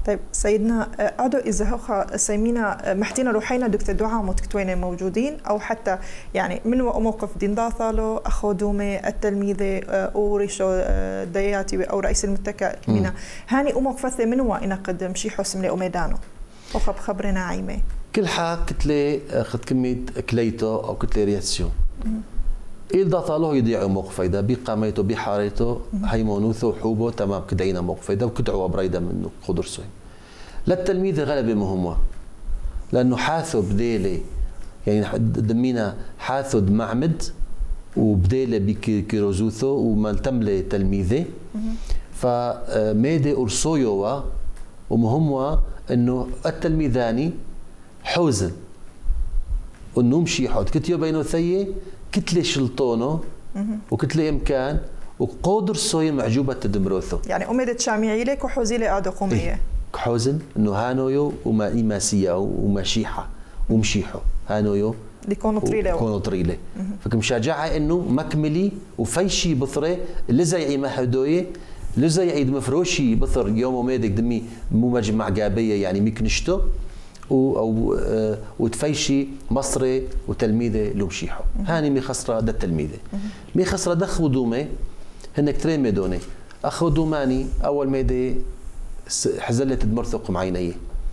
طيب سيدنا أعدو إذا هوخا سيمينا محتينا روحينا دكتور دعاء متكتوين موجودين أو حتى يعني من موقف دين داثالو أخو دومي التلميذة أوريشو دياتي أو رئيس المتكا منا هاني أموق فثي من وإنا قد مشي حسم لي أميدانو وخب خبرنا عيمي كل حا كتلة خد كمية كليتو أو كتلة رياتسيون إل داثالو يضيع موقف إذا بقاميته بحارته هيمونوثو حوبه تمام كدعينا موقف إذا وكدعوا بريدة منه خضر سوي للتلميذ غلبة مهمة لأنه حاثو بديلة يعني دمينا حاثو معمد وبديلة بكيروزوثو ومالتملة تلميذة فميدي أرسويوا ومهمة إنه التلميذاني حوزن إنه مشي حوت كتيو بينو ثيه كتلة شلطونه وكتلة إمكان وقدر سوي معجوبة تدمروثو يعني أميدة شامعي لك وحوزي لي أعدو قومية إيه؟ حوزن إنه هانويو وما إيماسية ومشيحة ومشيحو هانويو دي كونو طريلة كونو طريلة فكمشاجعة إنه مكملي وفيشي بثرة لزي عيما هدوية لزي عيد مفروشي بثر يوم وميدك دمي مو مجمع جابية يعني ميكنشتو او آه وتفيشي مصري وتلميذه لومشيحو هاني مي خسره ده التلميذه مي خسره ده خدومه هنك تري ميدوني اخو دوماني اول ميدي حزلت دمرثق معينيه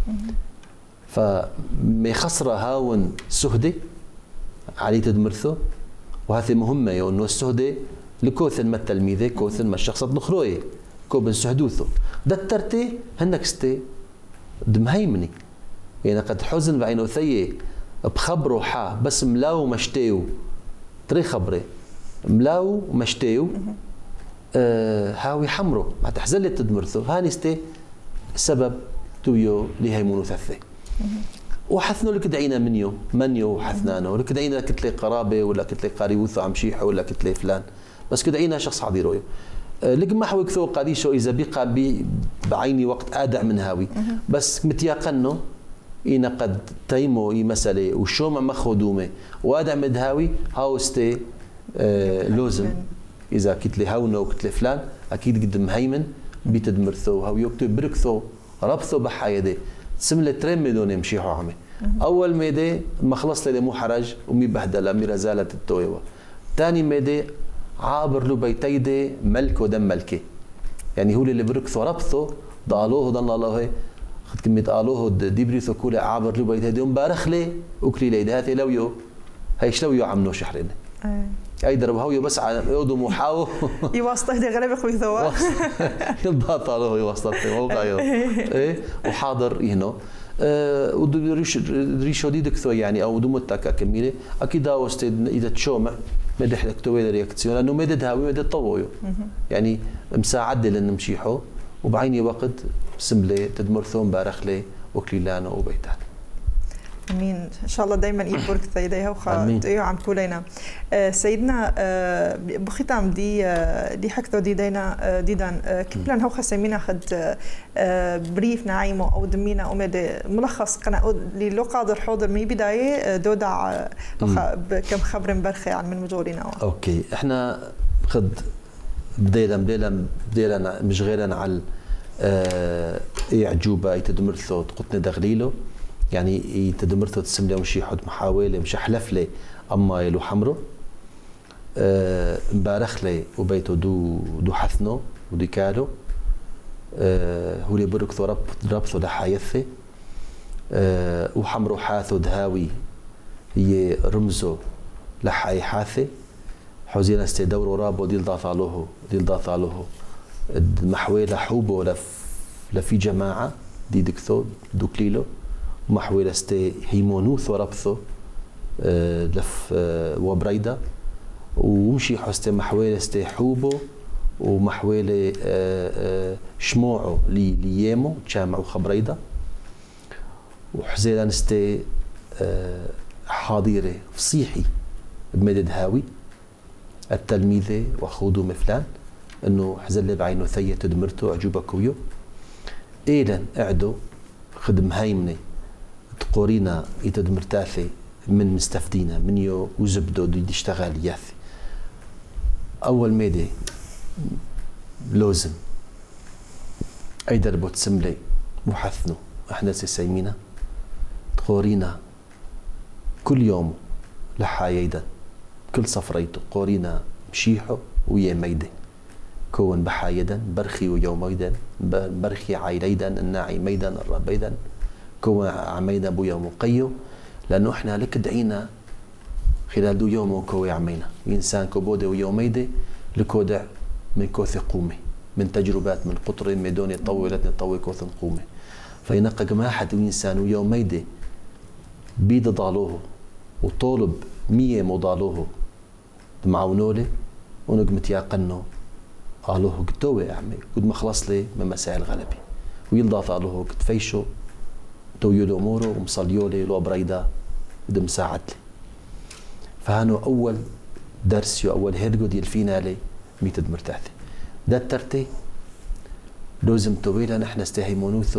فمي خسره هاون سهده علي تدمرثو وهذه مهمه يو انه السهده لكوثن ما التلميذه كوثن ما الشخص نخرويه كوبن سهدوثو ده الترتي هنك استي دمهيمني يعني قد حزن بعينه ثيه بخبره حا بس ملاو مشتيو تري خبره ملاو مشتيو آه هاوي حمرو ما تحزلت تدمرثو هانستي سبب تويو لهيمونو ثثي وحثنو لك دعينا منيو منيو حثنانو لك دعينا كتلي قرابه ولا كتلي قاريوثو عم شيحو ولا كتلي فلان بس كدعينا شخص حضيرويو آه لك ما حوي كثو قاديشو اذا بقى بي بعيني وقت ادع من هاوي بس متيقنو إنا قد تيمو إي مسألة وشو ما مخدومة وادع مدهاوي هاوستي آه لوزم إذا كتلي هاونا وكتلي فلان أكيد قد مهيمن بيتدمرثو هاو يكتب بركثو ربثو بحايدي سملة ترين ميدوني مشيحو عمي أول ميدي ما خلص لي مو حرج ومي بهدلة مي رزالة التويوة ثاني ميدي عابر له بيتيدي ملك ودم ملكي يعني هو اللي بركثو ربثو ضالوه ضل الله خد كمية آلوه ديبريثو كولا عابر لو بيت هديهم بارخ لي وكلي لي هاتي لويو هيش لويو عمنو شحرين اي درب هويو بس على يودو محاو يواسطه دي غلبة خوي ثوا يبقى طالوه يواسطه موقع يو ايه وحاضر هنا أه ودريش دريشو دي دكتو يعني او دمتك كميله اكيد هاوست اذا تشومع مدح لك تويل رياكسيون لانه مدد هاوي مدد طويو يعني مساعد لنا نمشيحو وبعيني وقت سملة تدمرثون بارخلة وكليلانو وبيتات امين ان شاء الله دائما يبارك سيدي وخا تيو عم كلنا آه سيدنا آه بختام دي آه دي حكتو دي دينا آه ديدان آه كيبلان هو خسمينا خد آه بريف نعيمو او دمينا امد ملخص قناه اللي لو قادر حاضر من بدايه آه دودع آه كم خبر برخي عن من مجورينا اوكي احنا خد بدينا بدينا بدينا مش غيرنا على آه يعجوبه يتدمرثو تقطني دغليلو يعني يتدمرثو تسملي مشي حد محاوله مش حلفلي اما يلو حمرو آه مبارخلي وبيتو دو دو حثنو ودي كالو آه هو اللي بركثو رب ربثو لحايثي آه وحمرو حاثو دهاوي هي رمزو لحاي حاثي حوزينا استدورو رابو ديل ضاثالوه ديل ضاثالوه محويلة حوبو لف لفي جماعة دي دكثو دوكليلو محويلة استي هيمونوث وربثو أه لف أه وبريدة ومشي حستي محويلة استي حوبو ومحويلة أه أه شموعو لي ليامو تشامعو خبريدة وحزيلان استي أه حاضيرة فصيحي بمدد هاوي التلميذة وخودو مفلان انه حزل بعينه ثيه تدمرته عجوبه كويو ايلن اعدو خدم هايمني تقورينا يتدمرتاثي من مستفدينا من يو وزبدو دي يشتغل ياثي اول ميدي لوزم اي دربو تسملي محثنو احنا سيسيمينا تقورينا كل يوم لحايدا كل صفريتو قورينا مشيحو ويا ميدة كون بحايدا برخي ويوميدا برخي عيليدا الناعي ميدا الربيدا كون عميدا بويا مقيو لأنه احنا لك دعينا خلال دو يوم وكوي عمينا إنسان كبودة ويوميدا لكودع من كوث قومي من تجربات من قطر ميدوني طولتني طوي كوث قومي فينقق ما حد إنسان ويوميدا بيد ضالوه وطولب مية مضالوه معونولي ونقمت ياقنو قالوه قدوه يا عمي قد ما خلص لي من مسائل غلبي ويلضى قالوه قد فيشو تويلو اموره ومصليولي لو بريدا قد مساعد لي فهانو اول درس اول هيرجو ديال فينالي ميتد مرتاحتي ده الترتي لازم تويلا نحن استهيمونوثو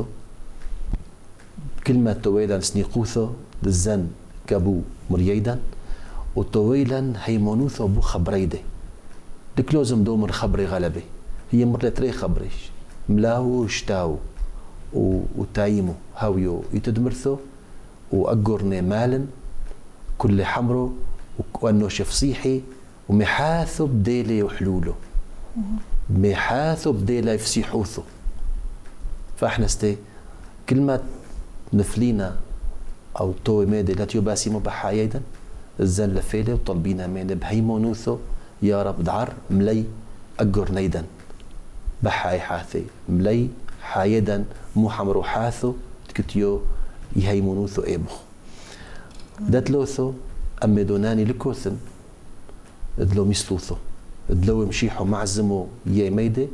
كلمة تويلا سنيقوثو الزن كابو مريدا وطويلا هيمونوثو بو خبريده لك لازم دومر خبري غلبي هي مرت ري خبريش ملاو شتاو وتايمو هاويو يتدمرثو واجرني مالن كل حمرو وانه شفصيحي ومحاثو بديلي وحلولو محاثو بديلي يفسيحوثو فاحنا استي كلمة نفلينا او توي ميدي لا تيوباسيمو بحايدا الزن لفيلي وطلبينا مين بهيمونوثو يا رب دعر ملي أجر نيدا بحاي حاثي ملي حايدا مو حمرو حاثو تكتيو يهيمونوثو إيبخ داتلوثو أمي دوناني لكوثن دلو ميسلوثو دلو مشيحو معزمو يا ميدي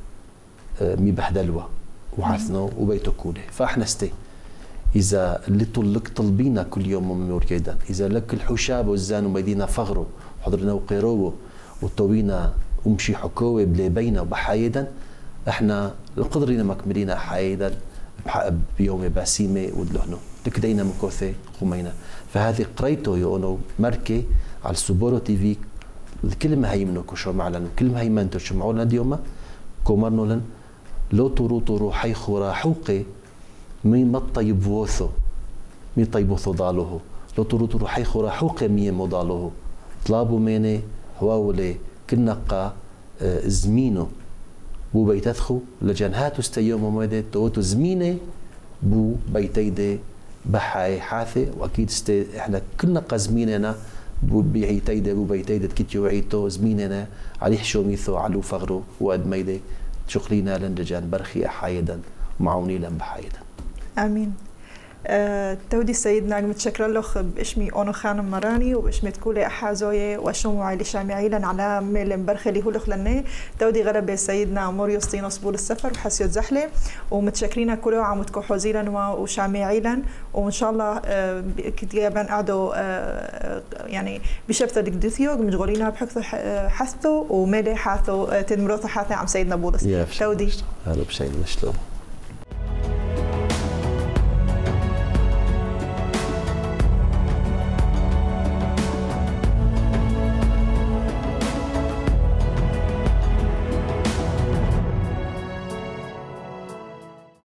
مي بهدلوا وحثنو وبيتو كوله فاحنا استي إذا اللي طلق طلبينا كل يوم من مريدا إذا لك الحشاب والزان ومدينة فغرو حضرنا وقيروه وطوينا ومشي حكوه بلي بينا وبحايدا احنا القدرين مكملين حايدا بيوم باسيمه ودلهنو تكدينا مكوثي قومينا فهذه قريته يونو مركي على السوبورو تي في الكلمة هيمنو كشو معلن الكلمة هيمنتو شمعونا ديوما كومرنولن لو طرو طرو حي خورا حوقي مي مطيب ووثو مي طيبوثو ضالوه لو طرو طرو حي خورا حوقي مي مضالوه طلابو ميني هواولي كنقا زمينو بو بيتدخو لجان هاتو استيوم ومودي توتو زميني بو بيتيدي بحاي حاثي واكيد استي احنا كنقا زميننا بو بيتيدي بو بيتيدي تكيتيو عيتو زميننا عليه شوميثو علو فغرو واد ميدي شقلينا لنجان برخي حايدا معوني لن بحايدا امين. أه تودي سيدنا متشكرة لخ باسمي أونو خانم مراني وباسمي تكولي أحازوية وأشومو عيلي شامعيلا على ميل مبرخي هو لخ لني تودي غربي سيدنا موريوس تينوس بول السفر وحسيوت زحلة ومتشكرين كله عم تكوحو زيلا وشامعيلا وإن شاء الله أه كتابان قعدوا أه يعني بشفتة دكدوثيو مشغولين بحكثو حثو وميلي حاثو تدمروثو حاثي عم سيدنا بولس تودي هلا بشيء مشلون